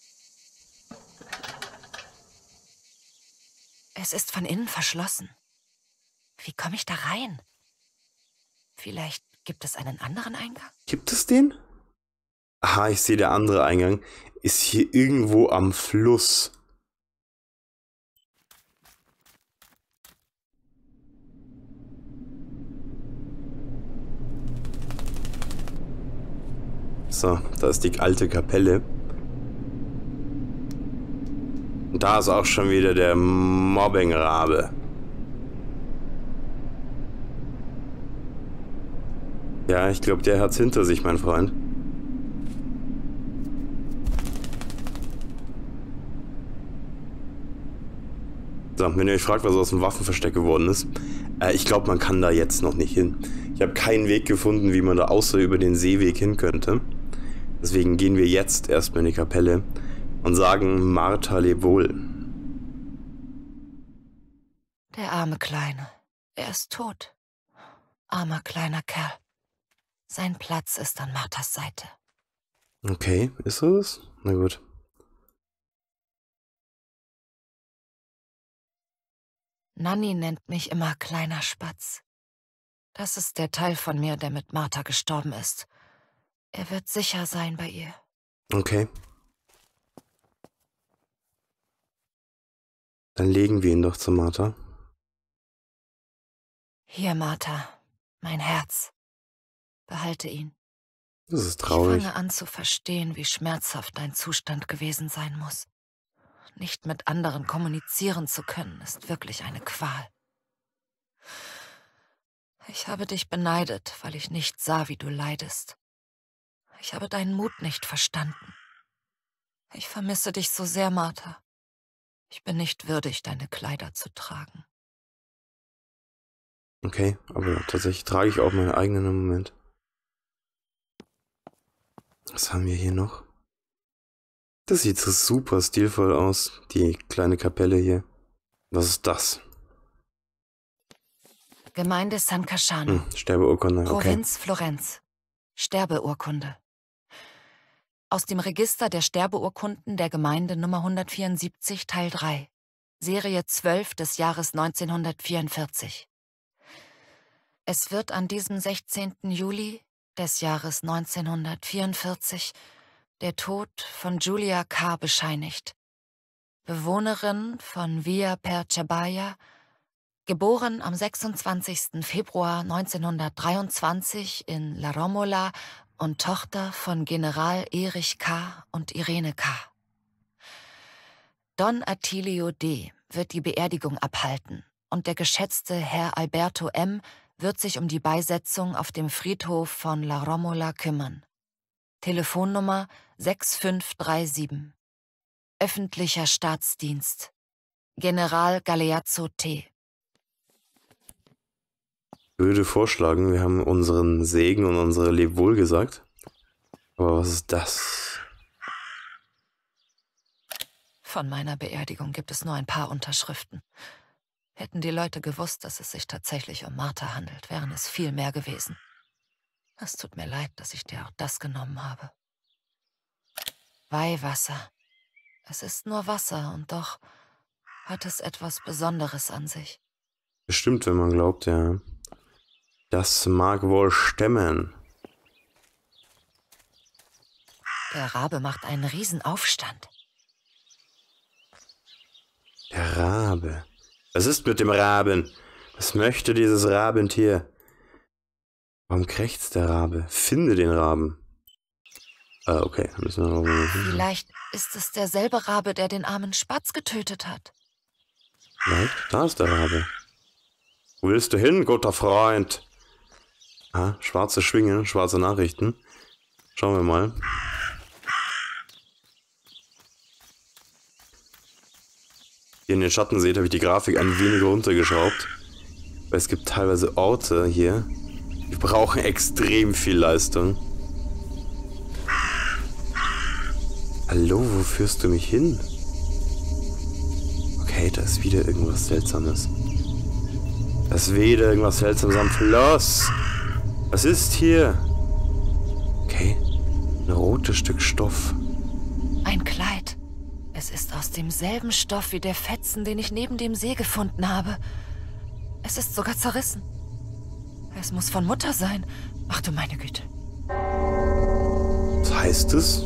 Es ist von innen verschlossen. Wie komme ich da rein? Vielleicht gibt es einen anderen Eingang? Gibt es den? Aha, ich sehe, der andere Eingang ist hier irgendwo am Fluss. So, da ist die alte Kapelle. Und da ist auch schon wieder der Mobbing-Rabe. Ja, ich glaube, der hat's hinter sich, mein Freund. So, wenn ihr euch fragt, was aus dem Waffenversteck geworden ist, ich glaube, man kann da jetzt noch nicht hin. Ich habe keinen Weg gefunden, wie man da außer über den Seeweg hin könnte. Deswegen gehen wir jetzt erstmal in die Kapelle und sagen Martha leb wohl. Der arme Kleine. Er ist tot. Armer kleiner Kerl. Sein Platz ist an Marthas Seite. Okay, ist es? Na gut. Nanny nennt mich immer kleiner Spatz. Das ist der Teil von mir, der mit Martha gestorben ist. Er wird sicher sein bei ihr. Okay. Dann legen wir ihn doch zu Martha. Hier, Martha, mein Herz. Behalte ihn. Das ist traurig. Ich fange an zu verstehen, wie schmerzhaft dein Zustand gewesen sein muss. Nicht mit anderen kommunizieren zu können, ist wirklich eine Qual. Ich habe dich beneidet, weil ich nicht sah, wie du leidest. Ich habe deinen Mut nicht verstanden. Ich vermisse dich so sehr, Martha. Ich bin nicht würdig, deine Kleider zu tragen. Okay, aber tatsächlich trage ich auch meine eigenen im Moment. Was haben wir hier noch? Das sieht so super stilvoll aus, die kleine Kapelle hier. Was ist das? Gemeinde San Casciano. Sterbeurkunde, okay. Provinz Florenz. Sterbeurkunde. Aus dem Register der Sterbeurkunden der Gemeinde Nummer 174, Teil 3. Serie 12 des Jahres 1944. Es wird an diesem 16. Juli des Jahres 1944 der Tod von Giulia K. bescheinigt. Bewohnerin von Via Percebaia, geboren am 26. Februar 1923 in La Romola und Tochter von General Erich K. und Irene K. Don Attilio D. wird die Beerdigung abhalten und der geschätzte Herr Alberto M. wird sich um die Beisetzung auf dem Friedhof von La Romola kümmern. Telefonnummer 6537. Öffentlicher Staatsdienst. General Galeazzo T. Ich würde vorschlagen, wir haben unseren Segen und unsere Lebwohl gesagt. Aber was ist das? Von meiner Beerdigung gibt es nur ein paar Unterschriften. Hätten die Leute gewusst, dass es sich tatsächlich um Martha handelt, wären es viel mehr gewesen. Es tut mir leid, dass ich dir auch das genommen habe. Weihwasser. Es ist nur Wasser und doch hat es etwas Besonderes an sich. Bestimmt, wenn man glaubt, ja. Das mag wohl stimmen. Der Rabe macht einen Riesenaufstand. Der Rabe. Was ist mit dem Raben? Was möchte dieses Rabentier? Warum krächzt der Rabe? Finde den Raben. Okay. Müssen wir noch Vielleicht ist es derselbe Rabe, der den armen Spatz getötet hat. Vielleicht? Da ist der Rabe. Wo willst du hin, guter Freund? Ah, schwarze Schwingen, schwarze Nachrichten. Schauen wir mal. Wie ihr in den Schatten seht, habe ich die Grafik ein wenig runtergeschraubt. Weil es gibt teilweise Orte hier, die brauchen extrem viel Leistung. Hallo, wo führst du mich hin? Okay, da ist wieder irgendwas Seltsames. Da ist wieder irgendwas Seltsames am Fluss. Was ist hier? Okay, ein rotes Stück Stoff. Ein Kleid. Es ist aus demselben Stoff wie der Fetzen, den ich neben dem See gefunden habe. Es ist sogar zerrissen. Es muss von Mutter sein. Ach du meine Güte. Was heißt es?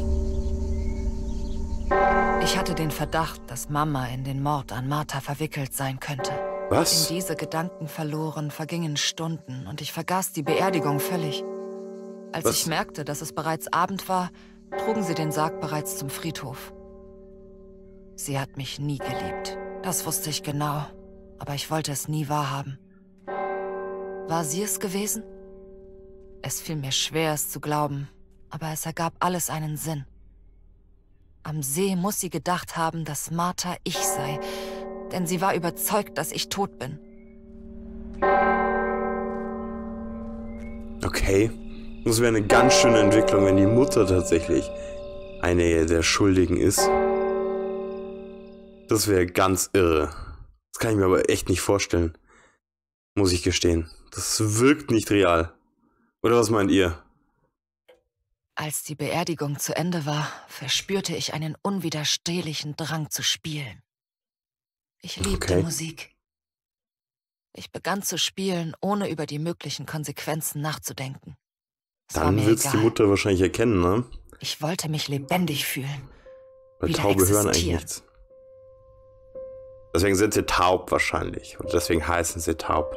Ich hatte den Verdacht, dass Mama in den Mord an Martha verwickelt sein könnte. Was? In diese Gedanken verloren vergingen Stunden und ich vergaß die Beerdigung völlig. Als Was? ich merkte, dass es bereits Abend war, trugen sie den Sarg bereits zum Friedhof. Sie hat mich nie geliebt. Das wusste ich genau, aber ich wollte es nie wahrhaben. War sie es gewesen? Es fiel mir schwer, es zu glauben, aber es ergab alles einen Sinn. Am See muss sie gedacht haben, dass Martha ich sei, denn sie war überzeugt, dass ich tot bin. Okay. Das wäre eine ganz schöne Entwicklung, wenn die Mutter tatsächlich eine der Schuldigen ist. Das wäre ganz irre. Das kann ich mir aber echt nicht vorstellen. Muss ich gestehen. Das wirkt nicht real. Oder was meint ihr? Als die Beerdigung zu Ende war, verspürte ich einen unwiderstehlichen Drang zu spielen. Ich liebte Musik. Ich begann zu spielen, ohne über die möglichen Konsequenzen nachzudenken. Dann wird's die Mutter wahrscheinlich erkennen, ne? Ich wollte mich lebendig fühlen. Weil Taube hören eigentlich nichts. Deswegen sind sie taub wahrscheinlich. Und deswegen heißen sie taub.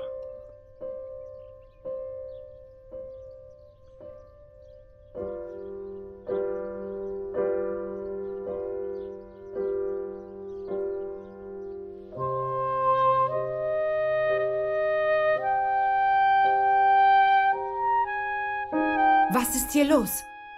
Was ist hier los?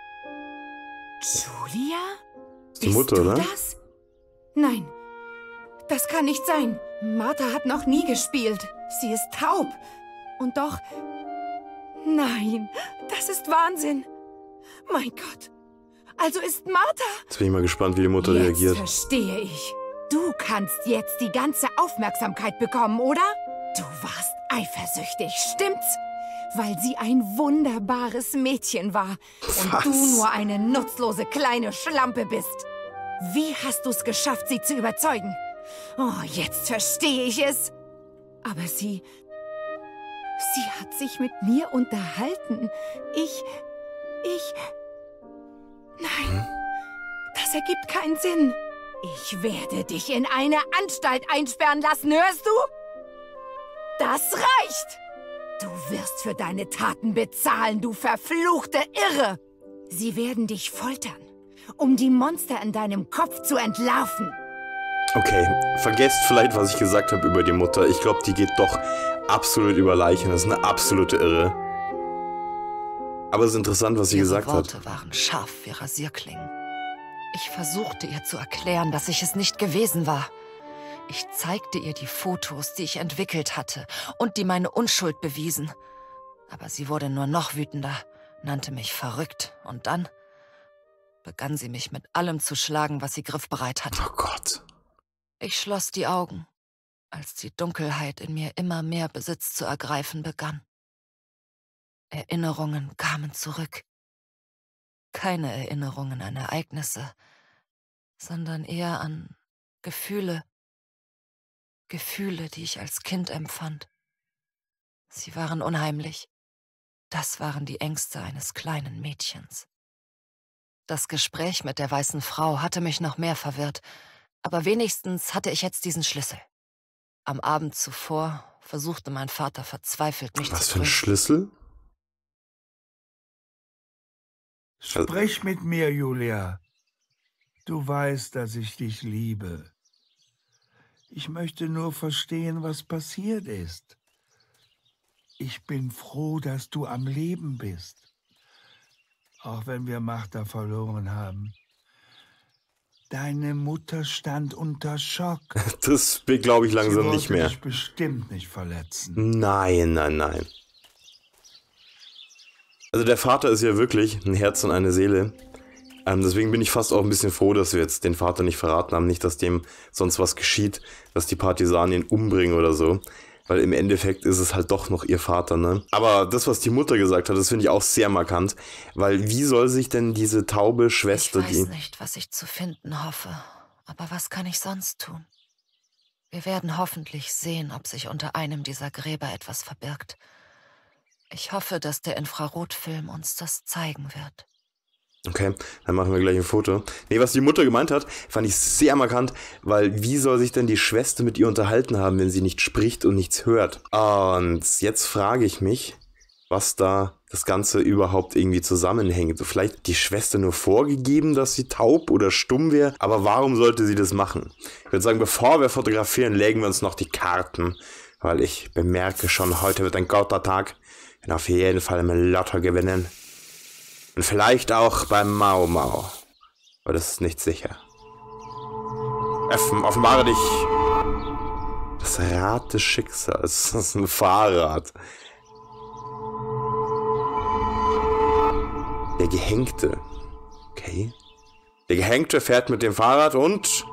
Julia? Ist die Mutter, Bist du oder? das? Nein, das kann nicht sein. Martha hat noch nie gespielt. Sie ist taub. Und doch... Nein, das ist Wahnsinn. Mein Gott. Also ist Martha... Jetzt bin ich mal gespannt, wie die Mutter Jetzt reagiert. Verstehe ich. Du kannst jetzt die ganze Aufmerksamkeit bekommen, oder? Du warst eifersüchtig, stimmt's? Weil sie ein wunderbares Mädchen war und Was? du nur eine nutzlose kleine Schlampe bist. Wie hast du es geschafft, sie zu überzeugen? Oh, jetzt verstehe ich es. Aber sie hat sich mit mir unterhalten. Nein, das ergibt keinen Sinn. Ich werde dich in eine Anstalt einsperren lassen, hörst du? Das reicht! Du wirst für deine Taten bezahlen, du verfluchte Irre! Sie werden dich foltern, um die Monster in deinem Kopf zu entlarven. Okay, vergesst vielleicht, was ich gesagt habe über die Mutter. Ich glaube, die geht doch absolut über Leichen. Das ist eine absolute Irre. Aber es ist interessant, was sie gesagt hat. Ihre Worte waren scharf wie Rasierklingen. Ich versuchte ihr zu erklären, dass ich es nicht gewesen war. Ich zeigte ihr die Fotos, die ich entwickelt hatte und die meine Unschuld bewiesen. Aber sie wurde nur noch wütender, nannte mich verrückt und dann begann sie mich mit allem zu schlagen, was sie griffbereit hatte. Oh Gott. Ich schloss die Augen, als die Dunkelheit in mir immer mehr Besitz zu ergreifen begann. Erinnerungen kamen zurück. Keine Erinnerungen an Ereignisse, sondern eher an Gefühle, die ich als Kind empfand. Sie waren unheimlich. Das waren die Ängste eines kleinen Mädchens. Das Gespräch mit der weißen Frau hatte mich noch mehr verwirrt, aber wenigstens hatte ich jetzt diesen Schlüssel. Am Abend zuvor versuchte mein Vater verzweifelt, mich Was zu für ein trösten. Schlüssel? Sprich mit mir, Julia. Du weißt, dass ich dich liebe. Ich möchte nur verstehen, was passiert ist. Ich bin froh, dass du am Leben bist. Auch wenn wir Martha verloren haben. Deine Mutter stand unter Schock. Das glaube ich langsam Sie nicht mehr. wollte dich bestimmt nicht verletzen. Nein, nein, nein. Also der Vater ist ja wirklich ein Herz und eine Seele. Deswegen bin ich fast auch ein bisschen froh, dass wir jetzt den Vater nicht verraten haben. Nicht, dass dem sonst was geschieht, dass die Partisanen ihn umbringen oder so. Weil im Endeffekt ist es halt doch noch ihr Vater, ne? Aber das, was die Mutter gesagt hat, das finde ich auch sehr markant. Weil wie soll sich denn diese taube Schwester... Ich weiß nicht, was ich zu finden hoffe. Aber was kann ich sonst tun? Wir werden hoffentlich sehen, ob sich unter einem dieser Gräber etwas verbirgt. Ich hoffe, dass der Infrarotfilm uns das zeigen wird. Okay, dann machen wir gleich ein Foto. Nee, was die Mutter gemeint hat, fand ich sehr markant, weil wie soll sich denn die Schwester mit ihr unterhalten haben, wenn sie nicht spricht und nichts hört? Und jetzt frage ich mich, was da das Ganze überhaupt irgendwie zusammenhängt. So vielleicht die Schwester nur vorgegeben, dass sie taub oder stumm wäre, aber warum sollte sie das machen? Ich würde sagen, bevor wir fotografieren, legen wir uns noch die Karten, weil ich bemerke schon, heute wird ein guter Tag. Ich will auf jeden Fall im Lotto gewinnen. Und vielleicht auch beim Mau Mau. Aber das ist nicht sicher. Offenbare dich. Das Rad des Schicksals. Das ist ein Fahrrad. Gehängte. Okay. Der Gehängte fährt mit dem Fahrrad und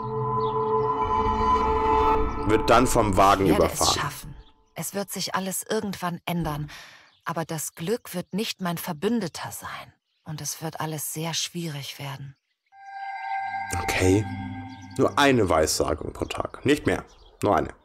wird dann vom Wagen Ich werde es überfahren. schaffen. Es wird sich alles irgendwann ändern. Aber das Glück wird nicht mein Verbündeter sein. Und es wird alles sehr schwierig werden. Okay. Nur eine Weissagung pro Tag. Nicht mehr. Nur eine.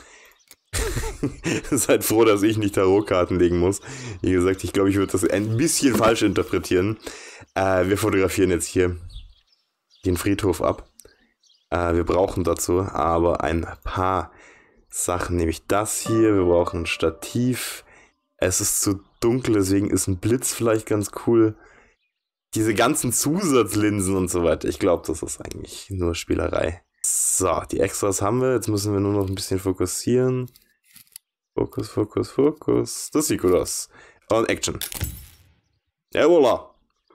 Seid froh, dass ich nicht Tarotkarten legen muss. Wie gesagt, ich glaube, ich würde das ein bisschen falsch interpretieren. Wir fotografieren jetzt hier den Friedhof ab. Wir brauchen dazu aber ein paar Sachen, nämlich das hier. Wir brauchen ein Stativ. Es ist zu dunkel, deswegen ist ein Blitz vielleicht ganz cool. Diese ganzen Zusatzlinsen und so weiter. Ich glaube, das ist eigentlich nur Spielerei. So, die Extras haben wir. Jetzt müssen wir nur noch ein bisschen fokussieren. Fokus, Fokus, Fokus. Das sieht gut aus. Und Action. Jawohl.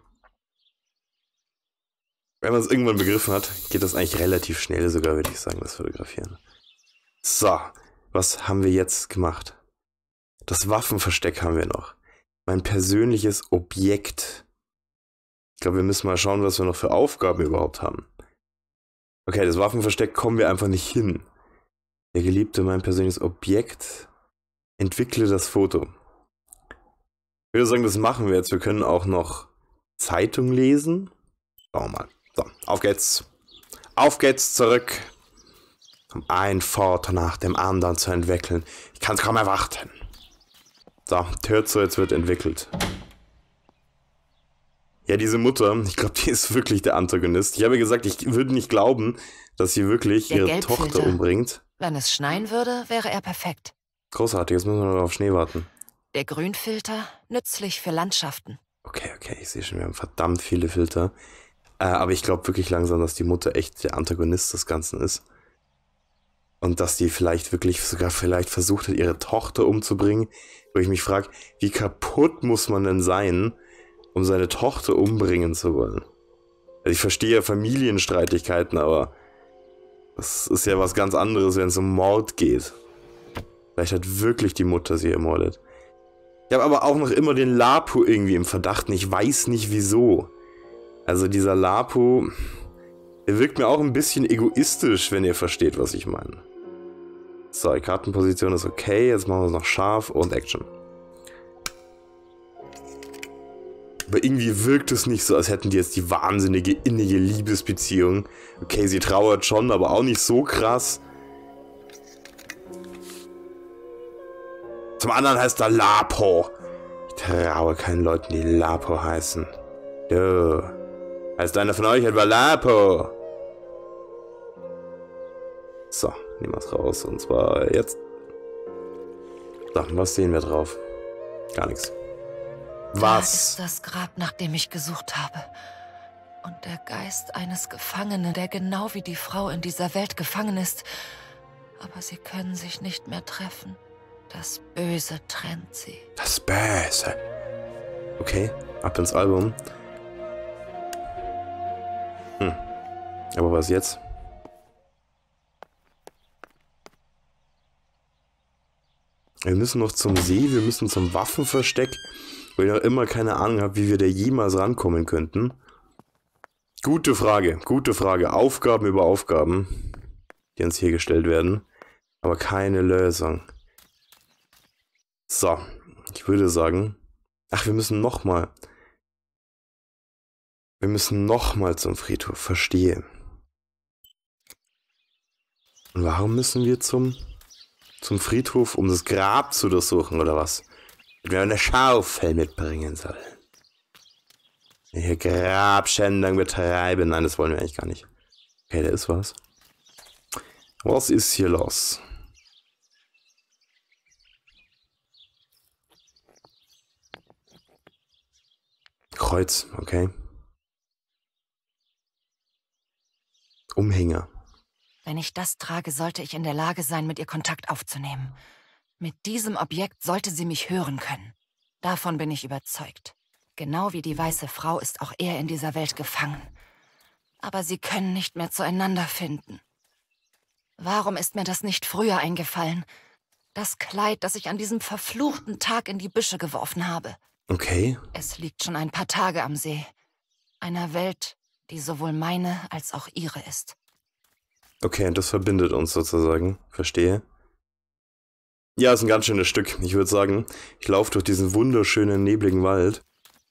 Wenn man es irgendwann begriffen hat, geht das eigentlich relativ schnell sogar, würde ich sagen, das Fotografieren. So, was haben wir jetzt gemacht? Das Waffenversteck haben wir noch. Mein persönliches Objekt. Ich glaube, wir müssen mal schauen, was wir noch für Aufgaben überhaupt haben. Okay, das Waffenversteck kommen wir einfach nicht hin. Der Geliebte, mein persönliches Objekt. Entwickle das Foto. Ich würde sagen, das machen wir jetzt. Wir können auch noch Zeitung lesen. Schauen wir mal. So, auf geht's. Auf geht's zurück. Um ein Foto nach dem anderen zu entwickeln. Ich kann es kaum erwarten. So, Terzo jetzt wird entwickelt. Ja, diese Mutter, ich glaube, die ist wirklich der Antagonist. Ich habe gesagt, ich würde nicht glauben, dass sie wirklich Der ihre Tochter Gelbfilter. umbringt. Wenn es schneien würde, wäre er perfekt. Großartig, jetzt müssen wir noch auf Schnee warten. Der Grünfilter, nützlich für Landschaften. Okay, ich sehe schon, wir haben verdammt viele Filter. Aber ich glaube wirklich langsam, dass die Mutter echt der Antagonist des Ganzen ist. Und dass die vielleicht wirklich sogar versucht hat, ihre Tochter umzubringen. Wo ich mich frage, wie kaputt muss man denn sein, um seine Tochter umbringen zu wollen? Also ich verstehe ja Familienstreitigkeiten, aber das ist ja was ganz anderes, wenn es um Mord geht. Vielleicht hat wirklich die Mutter sie ermordet. Ich habe aber auch noch immer den Lapu irgendwie im Verdacht und ich weiß nicht wieso. Also dieser Lapu, der wirkt mir auch ein bisschen egoistisch, wenn ihr versteht, was ich meine. So, die Kartenposition ist okay, jetzt machen wir es noch scharf und Action. Aber irgendwie wirkt es nicht so, als hätten die jetzt die wahnsinnige, innige Liebesbeziehung. Okay, sie trauert schon, aber auch nicht so krass. Zum anderen heißt er Lapo. Ich traue keinen Leuten, die Lapo heißen. Du. Heißt einer von euch etwa Lapo? So, nehmen wir es raus. Und zwar jetzt. So, was sehen wir drauf? Gar nichts. Da Was? ist das Grab, nach dem ich gesucht habe. Und der Geist eines Gefangenen, der genau wie die Frau in dieser Welt gefangen ist. Aber sie können sich nicht mehr treffen. Das Böse trennt sie. Das Böse. Okay, ab ins Album. Aber was jetzt? Wir müssen noch zum See, wir müssen zum Waffenversteck, weil ich noch immer keine Ahnung habe, wie wir da jemals rankommen könnten. Gute Frage, gute Frage. Aufgaben über Aufgaben, die uns hier gestellt werden, aber keine Lösung. So, ich würde sagen, ach, wir müssen nochmal zum Friedhof, verstehe. Und warum müssen wir zum Friedhof, um das Grab zu durchsuchen, oder was? Hätten wir eine Schaufel mitbringen sollen. Hier Grabschändung betreiben. Nein, das wollen wir eigentlich gar nicht. Okay, da ist was. Was ist hier los? Kreuz, okay. Umhänger. Wenn ich das trage, sollte ich in der Lage sein, mit ihr Kontakt aufzunehmen. Mit diesem Objekt sollte sie mich hören können. Davon bin ich überzeugt. Genau wie die weiße Frau ist auch er in dieser Welt gefangen. Aber sie können nicht mehr zueinander finden. Warum ist mir das nicht früher eingefallen? Das Kleid, das ich an diesem verfluchten Tag in die Büsche geworfen habe. Okay. Es liegt schon ein paar Tage am See. Einer Welt, die sowohl meine als auch ihre ist. Okay, das verbindet uns sozusagen. Verstehe. Ja, ist ein ganz schönes Stück. Ich würde sagen, ich laufe durch diesen wunderschönen, nebligen Wald.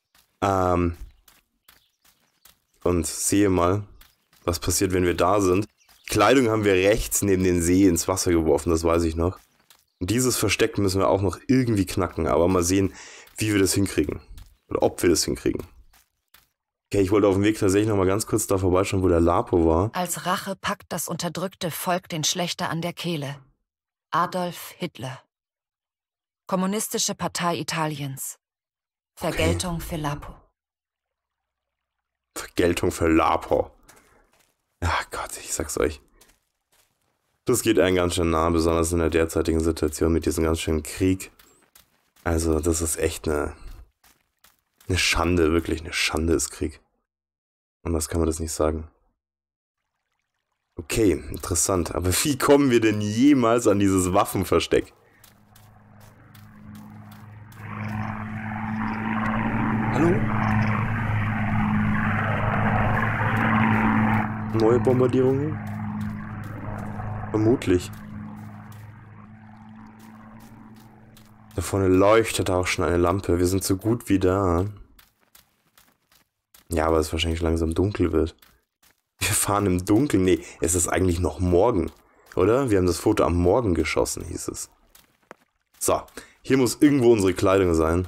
Und sehe mal, was passiert, wenn wir da sind. Kleidung haben wir rechts neben den See ins Wasser geworfen, das weiß ich noch. Und dieses Versteck müssen wir auch noch irgendwie knacken, aber mal sehen, wie wir das hinkriegen. Oder ob wir das hinkriegen. Okay, ich wollte auf dem Weg tatsächlich noch mal ganz kurz da vorbeischauen, wo der Lapo war. Als Rache packt das unterdrückte Volk den Schlächter an der Kehle. Adolf Hitler. Kommunistische Partei Italiens. Vergeltung für Lapo. Vergeltung für Lapo. Ach Gott, ich sag's euch. Das geht einem ganz schön nah, besonders in der derzeitigen Situation mit diesem ganz schönen Krieg. Also, das ist echt eine Schande, wirklich eine Schande ist Krieg. Anders kann man das nicht sagen. Okay, interessant. Aber wie kommen wir denn jemals an dieses Waffenversteck? Hallo? Neue Bombardierungen? Vermutlich. Da vorne leuchtet auch schon eine Lampe. Wir sind so gut wie da. Ja, aber es wahrscheinlich langsam dunkel wird. Wir fahren im Dunkeln. Nee, es ist eigentlich noch morgen. Oder? Wir haben das Foto am Morgen geschossen, hieß es. So, hier muss irgendwo unsere Kleidung sein.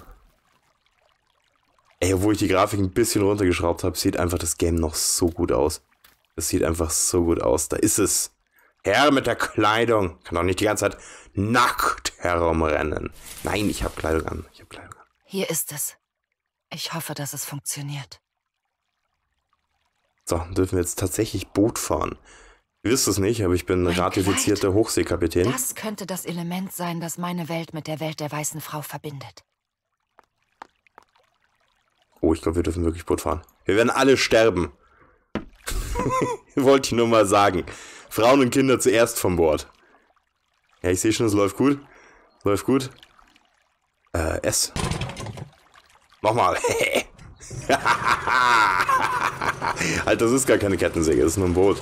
Ey, obwohl ich die Grafik ein bisschen runtergeschraubt habe, sieht einfach das Game noch so gut aus. Das sieht einfach so gut aus. Da ist es. Herr mit der Kleidung. Kann doch nicht die ganze Zeit nackt herumrennen. Nein, ich habe Kleidung an. Ich habe Kleidung an. Hier ist es. Ich hoffe, dass es funktioniert. So, dürfen wir jetzt tatsächlich Boot fahren. Ihr wisst es nicht, aber ich bin ratifizierter Hochseekapitän. Das könnte das Element sein, das meine Welt mit der Welt der weißen Frau verbindet. Oh, ich glaube, wir dürfen wirklich Boot fahren. Wir werden alle sterben. Wollte ich nur mal sagen. Frauen und Kinder zuerst von Bord. Ja, ich sehe schon, es läuft gut. Läuft gut. S. Nochmal. Alter, das ist gar keine Kettensäge, das ist nur ein Boot.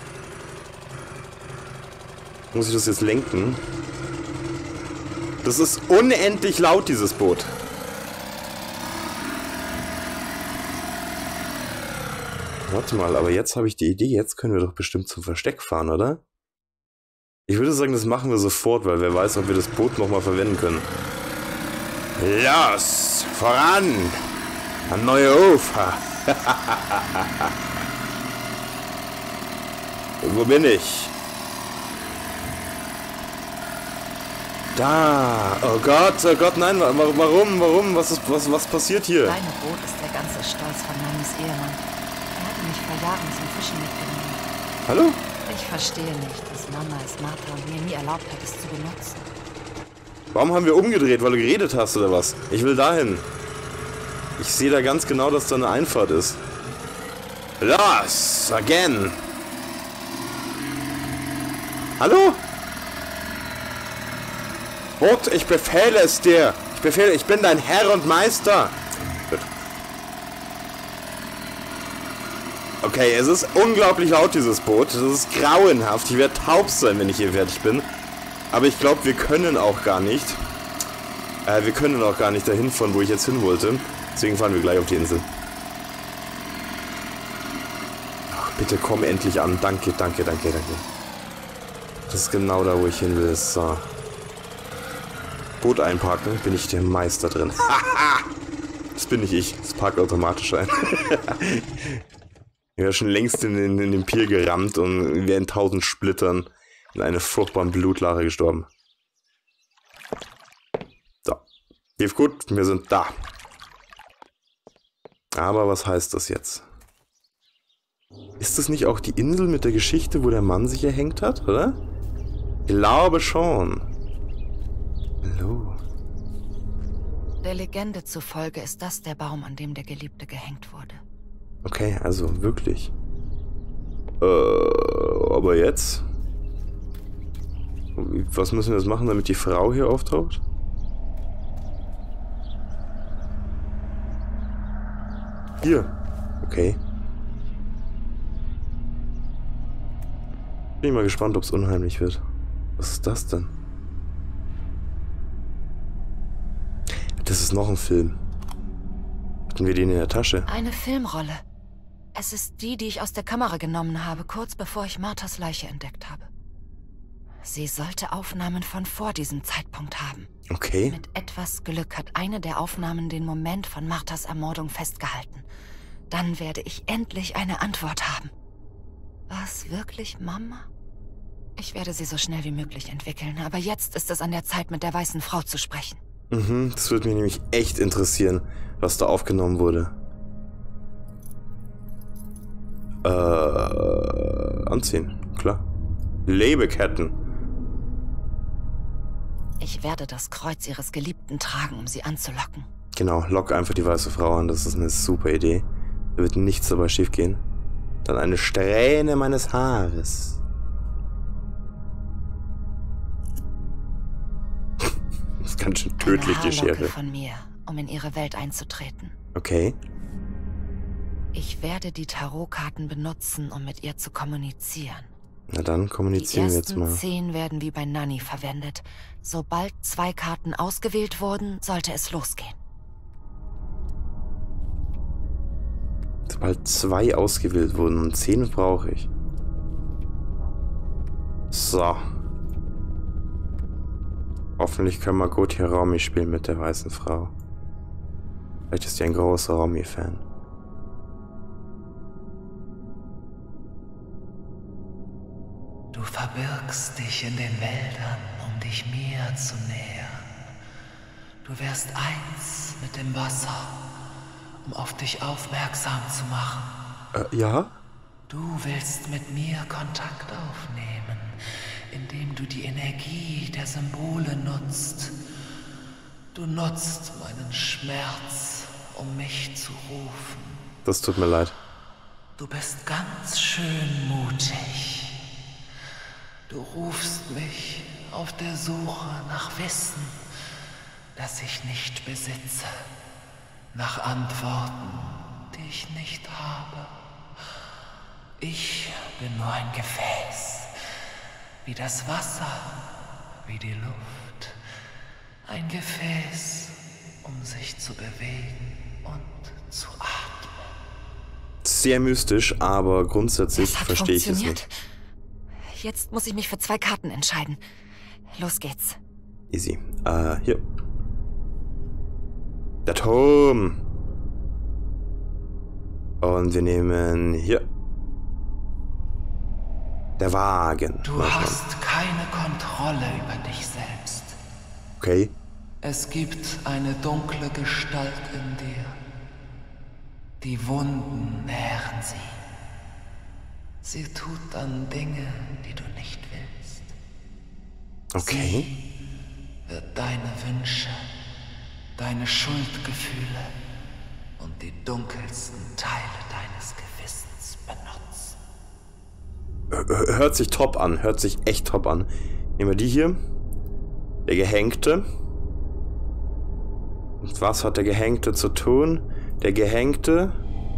Muss ich das jetzt lenken? Das ist unendlich laut, dieses Boot. Warte mal, aber jetzt habe ich die Idee, jetzt können wir doch bestimmt zum Versteck fahren, oder? Ich würde sagen, das machen wir sofort, weil wer weiß, ob wir das Boot nochmal verwenden können. Los, voran! An neue Ufer! Wo bin ich? Da! Oh Gott, nein, warum? Was passiert hier? Deine Boot ist der ganze Stolz von Nannis Ehemann. Er hatte mich vor Jahren zum Fischen mitgenommen. Hallo? Ich verstehe nicht, dass Mama es Martha und mir nie erlaubt hat, es zu benutzen. Warum haben wir umgedreht? Weil du geredet hast oder was? Ich will dahin. Ich sehe da ganz genau, dass da eine Einfahrt ist. Los! Again! Hallo? Boot, ich befehle es dir! Ich bin dein Herr und Meister! Gut. Okay, es ist unglaublich laut, dieses Boot. Das ist grauenhaft. Ich werde taub sein, wenn ich hier fertig bin. Aber ich glaube, wir können auch gar nicht. Dahin fahren, wo ich jetzt hin wollte. Deswegen fahren wir gleich auf die Insel. Ach, bitte komm endlich an. Danke. Das ist genau da, wo ich hin will. So. Boot einparken. Bin ich der Meister drin. Das bin nicht ich. Das parkt automatisch ein. Ich wäre schon längst in den Pier gerammt und wäre in 1000 Splittern in eine furchtbare Blutlache gestorben. So. Lief gut, wir sind da. Aber was heißt das jetzt? Ist das nicht auch die Insel mit der Geschichte, wo der Mann sich erhängt hat, oder? Ich glaube schon. Hallo. Der Legende zufolge ist das der Baum, an dem der Geliebte gehängt wurde. Okay, also wirklich. Aber jetzt? Was müssen wir jetzt machen, damit die Frau hier auftaucht? Hier. Okay. Bin mal gespannt, ob es unheimlich wird. Was ist das denn? Das ist noch ein Film. Hatten wir den in der Tasche? Eine Filmrolle. Es ist die, die ich aus der Kamera genommen habe, kurz bevor ich Marthas Leiche entdeckt habe. Sie sollte Aufnahmen von vor diesem Zeitpunkt haben. Okay. Mit etwas Glück hat eine der Aufnahmen den Moment von Marthas Ermordung festgehalten. Dann werde ich endlich eine Antwort haben. War es wirklich Mama? Ich werde sie so schnell wie möglich entwickeln, aber jetzt ist es an der Zeit, mit der weißen Frau zu sprechen. Das würde mich nämlich echt interessieren, was da aufgenommen wurde. Anziehen, klar. Labeketten. Ich werde das Kreuz ihres Geliebten tragen, um sie anzulocken. Genau, lock einfach die weiße Frau an, das ist eine super Idee. Da wird nichts dabei schief gehen. Dann eine Strähne meines Haares. Das ist ganz schön tödlich, die Schere. Von mir, um in ihre Welt einzutreten. Okay. Ich werde die Tarotkarten benutzen, um mit ihr zu kommunizieren. Na dann kommunizieren wir jetzt mal. Die ersten 10 werden wie bei Nanny verwendet. Sobald 2 Karten ausgewählt wurden, sollte es losgehen. Sobald 2 ausgewählt wurden und 10 brauche ich. So. Hoffentlich können wir gut hier Romy spielen mit der weißen Frau. Vielleicht ist sie ein großer Romy-Fan. Du verbirgst dich in den Wäldern, um dich mir zu nähern. Du wärst eins mit dem Wasser, um auf dich aufmerksam zu machen. Ja? Du willst mit mir Kontakt aufnehmen, indem du die Energie der Symbole nutzt. Du nutzt meinen Schmerz, um mich zu rufen. Das tut mir leid. Du bist ganz schön mutig. Du rufst mich auf der Suche nach Wissen, das ich nicht besitze, nach Antworten, die ich nicht habe. Ich bin nur ein Gefäß, wie das Wasser, wie die Luft. Ein Gefäß, um sich zu bewegen und zu atmen. Sehr mystisch, aber grundsätzlich verstehe ich es nicht. Jetzt muss ich mich für 2 Karten entscheiden. Los geht's. Easy. Hier. Der Turm. Und wir nehmen hier. Der Wagen. Du hast keine Kontrolle über dich selbst. Okay. Es gibt eine dunkle Gestalt in dir. Die Wunden nähren sie. Sie tut dann Dinge, die du nicht willst. Okay. Sie wird deine Wünsche, deine Schuldgefühle und die dunkelsten Teile deines Gewissens benutzen. Hört sich top an, hört sich echt top an. Nehmen wir die hier. Der Gehängte. Und was hat der Gehängte zu tun? Der Gehängte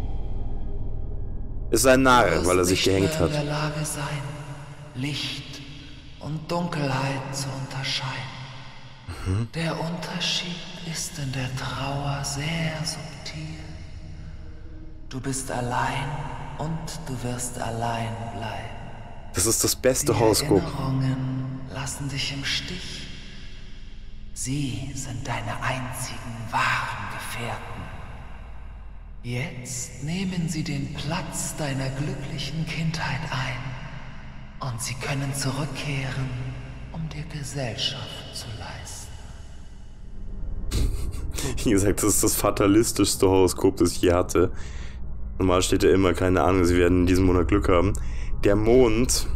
ist ein Narr, weil er sich gehängt hat. Du wirst nicht mehr in der Lage sein, Licht und Dunkelheit zu unterscheiden. Der Unterschied ist in der Trauer sehr subtil. Du bist allein und du wirst allein bleiben. Das ist das beste Horoskop. Die Erinnerungen lassen dich im Stich. Sie sind deine einzigen wahren Gefährten. Jetzt nehmen sie den Platz deiner glücklichen Kindheit ein und sie können zurückkehren, um dir Gesellschaft zu leisten. Wie gesagt, das ist das fatalistischste Horoskop, das ich je hatte. Normal steht ja immer, keine Ahnung, sie werden in diesem Monat Glück haben. Der Mond.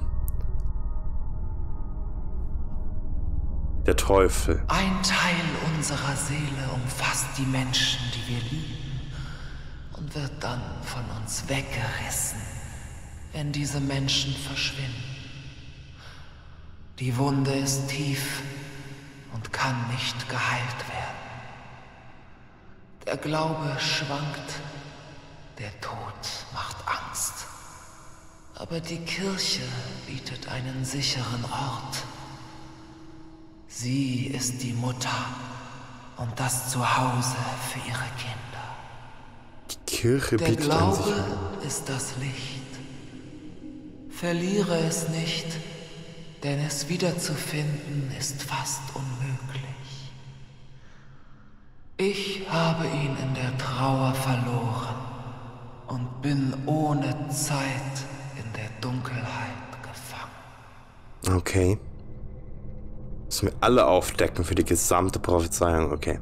Der Teufel. Ein Teil unserer Seele umfasst die Menschen, die wir lieben, und wird dann von uns weggerissen, wenn diese Menschen verschwinden. Die Wunde ist tief und kann nicht geheilt werden. Der Glaube schwankt, Der Tod macht Angst. Aber die Kirche bietet einen sicheren Ort. Sie ist die Mutter und das Zuhause für ihre Kinder. Die Kirche Der bietet einen Glaube sicheren Ort. ist das Licht. Verliere es nicht, denn es wiederzufinden ist fast unmöglich. Ich habe ihn in der Trauer verloren und bin ohne Zeit in der Dunkelheit gefangen. Okay. Müssen wir alle aufdecken für die gesamte Prophezeiung, okay.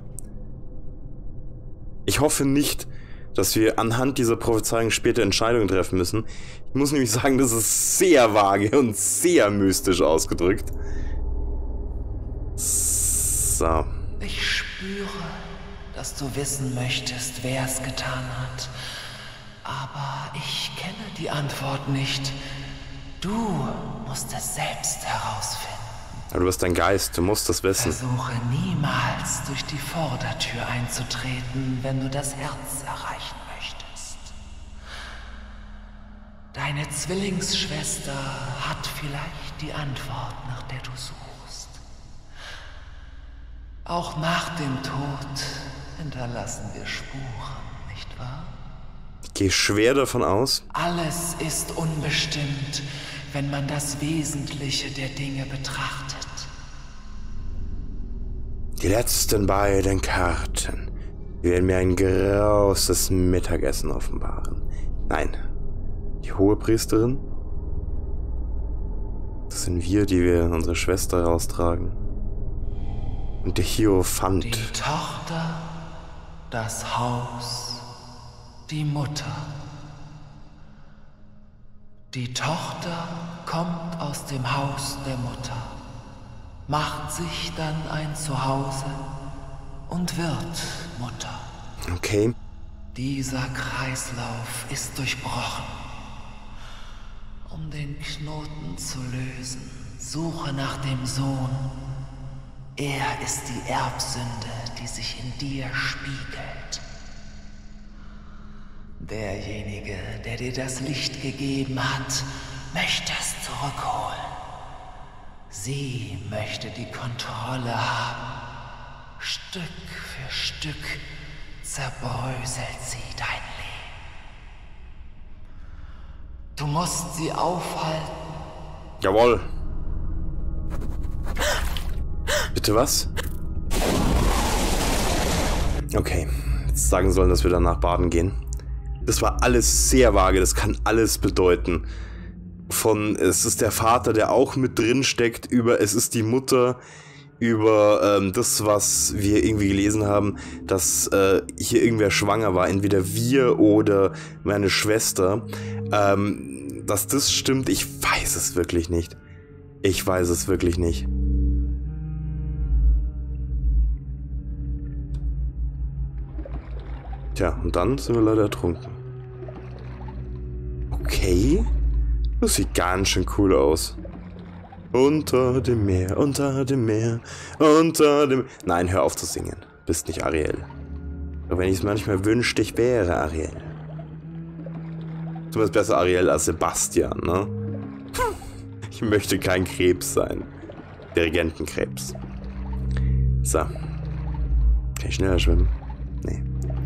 Ich hoffe nicht, dass wir anhand dieser Prophezeiung später Entscheidungen treffen müssen. Ich muss nämlich sagen, das ist sehr vage und sehr mystisch ausgedrückt. So. Ich spüre, dass du wissen möchtest, wer es getan hat. Aber ich kenne die Antwort nicht. Du musst es selbst herausfinden. Aber du bist ein Geist, du musst das wissen. Versuche niemals durch die Vordertür einzutreten, wenn du das Herz erreichen möchtest. Deine Zwillingsschwester hat vielleicht die Antwort, nach der du suchst. Auch nach dem Tod hinterlassen wir Spuren, nicht wahr? Ich gehe schwer davon aus. Alles ist unbestimmt, wenn man das Wesentliche der Dinge betrachtet. Die letzten beiden Karten werden mir ein grauses Mittagessen offenbaren. Nein, die Hohepriesterin? Das sind wir, die wir unsere Schwester raustragen. Und der Hierophant. Die Tochter, das Haus, die Mutter. Die Tochter kommt aus dem Haus der Mutter, macht sich dann ein Zuhause und wird Mutter. Okay. Dieser Kreislauf ist durchbrochen. Um den Knoten zu lösen, suche nach dem Sohn. Er ist die Erbsünde, die sich in dir spiegelt. Derjenige, der dir das Licht gegeben hat, möchte es zurückholen. Sie möchte die Kontrolle haben. Stück für Stück zerbröselt sie dein Leben. Du musst sie aufhalten. Jawohl. Bitte was? Okay. Jetzt sagen sollen, dass wir danach baden gehen. Das war alles sehr vage, das kann alles bedeuten. Von es ist der Vater, der auch mit drin steckt, über es ist die Mutter, über das, was wir irgendwie gelesen haben, dass hier irgendwer schwanger war, entweder wir oder meine Schwester. Dass das stimmt, ich weiß es wirklich nicht. Ich weiß es wirklich nicht. Tja, und dann sind wir leider ertrunken. Okay. Das sieht ganz schön cool aus. Unter dem Meer, unter dem Meer, unter dem... Nein, hör auf zu singen. Bist nicht Ariel. Aber wenn ich es manchmal wünschte, ich wäre Ariel. Zumindest besser Ariel als Sebastian, ne? Ich möchte kein Krebs sein. Dirigentenkrebs. So. Kann ich schneller schwimmen? Nee.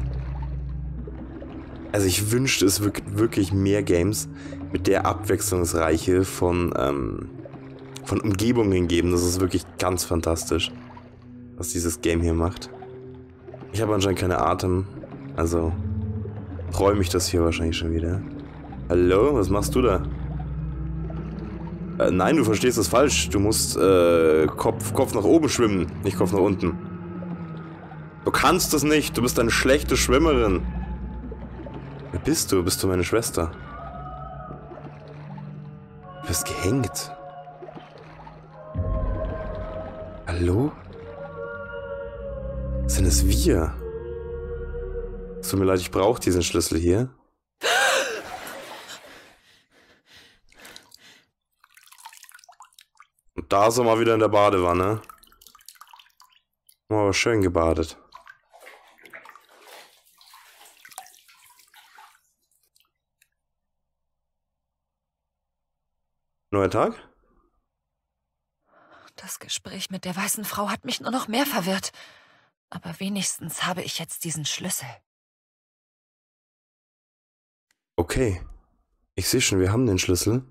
Also ich wünschte, es wirklich mehr Games mit der Abwechslungsreiche von Umgebungen geben. Das ist wirklich ganz fantastisch, was dieses Game hier macht. Ich habe anscheinend keine Atem, also träume ich das hier wahrscheinlich schon wieder. Hallo, was machst du da? Nein, du verstehst das falsch. Du musst Kopf nach oben schwimmen, nicht Kopf nach unten. Du kannst das nicht, du bist eine schlechte Schwimmerin. Wer bist du? Bist du meine Schwester? Du bist gehängt. Hallo? Sind es wir? Es tut mir leid, ich brauche diesen Schlüssel hier. Und da ist er mal wieder in der Badewanne. Aber schön gebadet. Neuer Tag? Das Gespräch mit der weißen Frau hat mich nur noch mehr verwirrt. Aber wenigstens habe ich jetzt diesen Schlüssel. Okay. Ich sehe schon, wir haben den Schlüssel.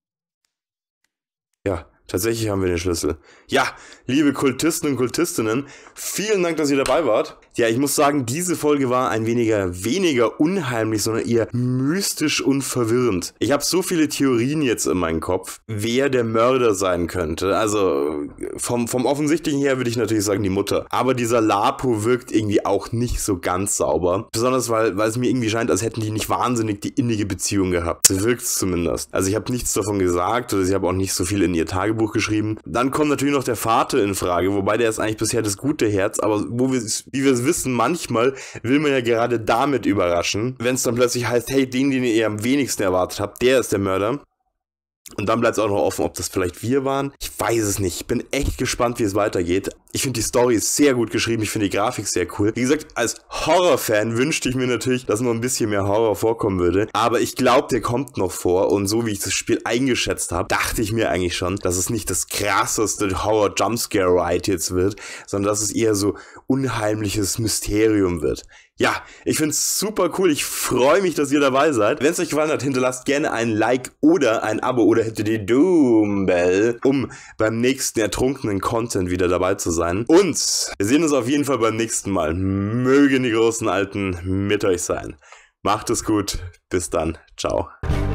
Ja, tatsächlich haben wir den Schlüssel. Ja, liebe Kultisten und Kultistinnen, vielen Dank, dass ihr dabei wart. Ja, ich muss sagen, diese Folge war ein weniger unheimlich, sondern eher mystisch und verwirrend. Ich habe so viele Theorien jetzt in meinem Kopf, wer der Mörder sein könnte. Also vom Offensichtlichen her würde ich natürlich sagen die Mutter. Aber dieser Lapo wirkt irgendwie auch nicht so ganz sauber. Besonders, weil es mir irgendwie scheint, als hätten die nicht wahnsinnig die innige Beziehung gehabt. So wirkt es zumindest. Also ich habe nichts davon gesagt oder sie haben auch nicht so viel in ihr Tagebuch geschrieben. Dann kommt natürlich noch der Vater in Frage, wobei der ist eigentlich bisher das gute Herz, aber wie wir es wissen, manchmal will man ja gerade damit überraschen, wenn es dann plötzlich heißt, hey, den ihr am wenigsten erwartet habt, der ist der Mörder. Und dann bleibt es auch noch offen, ob das vielleicht wir waren. Ich weiß es nicht. Ich bin echt gespannt, wie es weitergeht. Ich finde die Story ist sehr gut geschrieben. Ich finde die Grafik sehr cool. Wie gesagt, als Horrorfan wünschte ich mir natürlich, dass noch ein bisschen mehr Horror vorkommen würde. Aber ich glaube, der kommt noch vor. Und so wie ich das Spiel eingeschätzt habe, dachte ich mir eigentlich schon, dass es nicht das krasseste Horror-Jumpscare-Ride jetzt wird, sondern dass es eher so unheimliches Mysterium wird. Ja, ich find's super cool. Ich freue mich, dass ihr dabei seid. Wenn es euch gefallen hat, hinterlasst gerne ein Like oder ein Abo oder hittet die Doom-Bell, um beim nächsten ertrunkenen Content wieder dabei zu sein. Und wir sehen uns auf jeden Fall beim nächsten Mal. Mögen die großen Alten mit euch sein. Macht es gut. Bis dann. Ciao.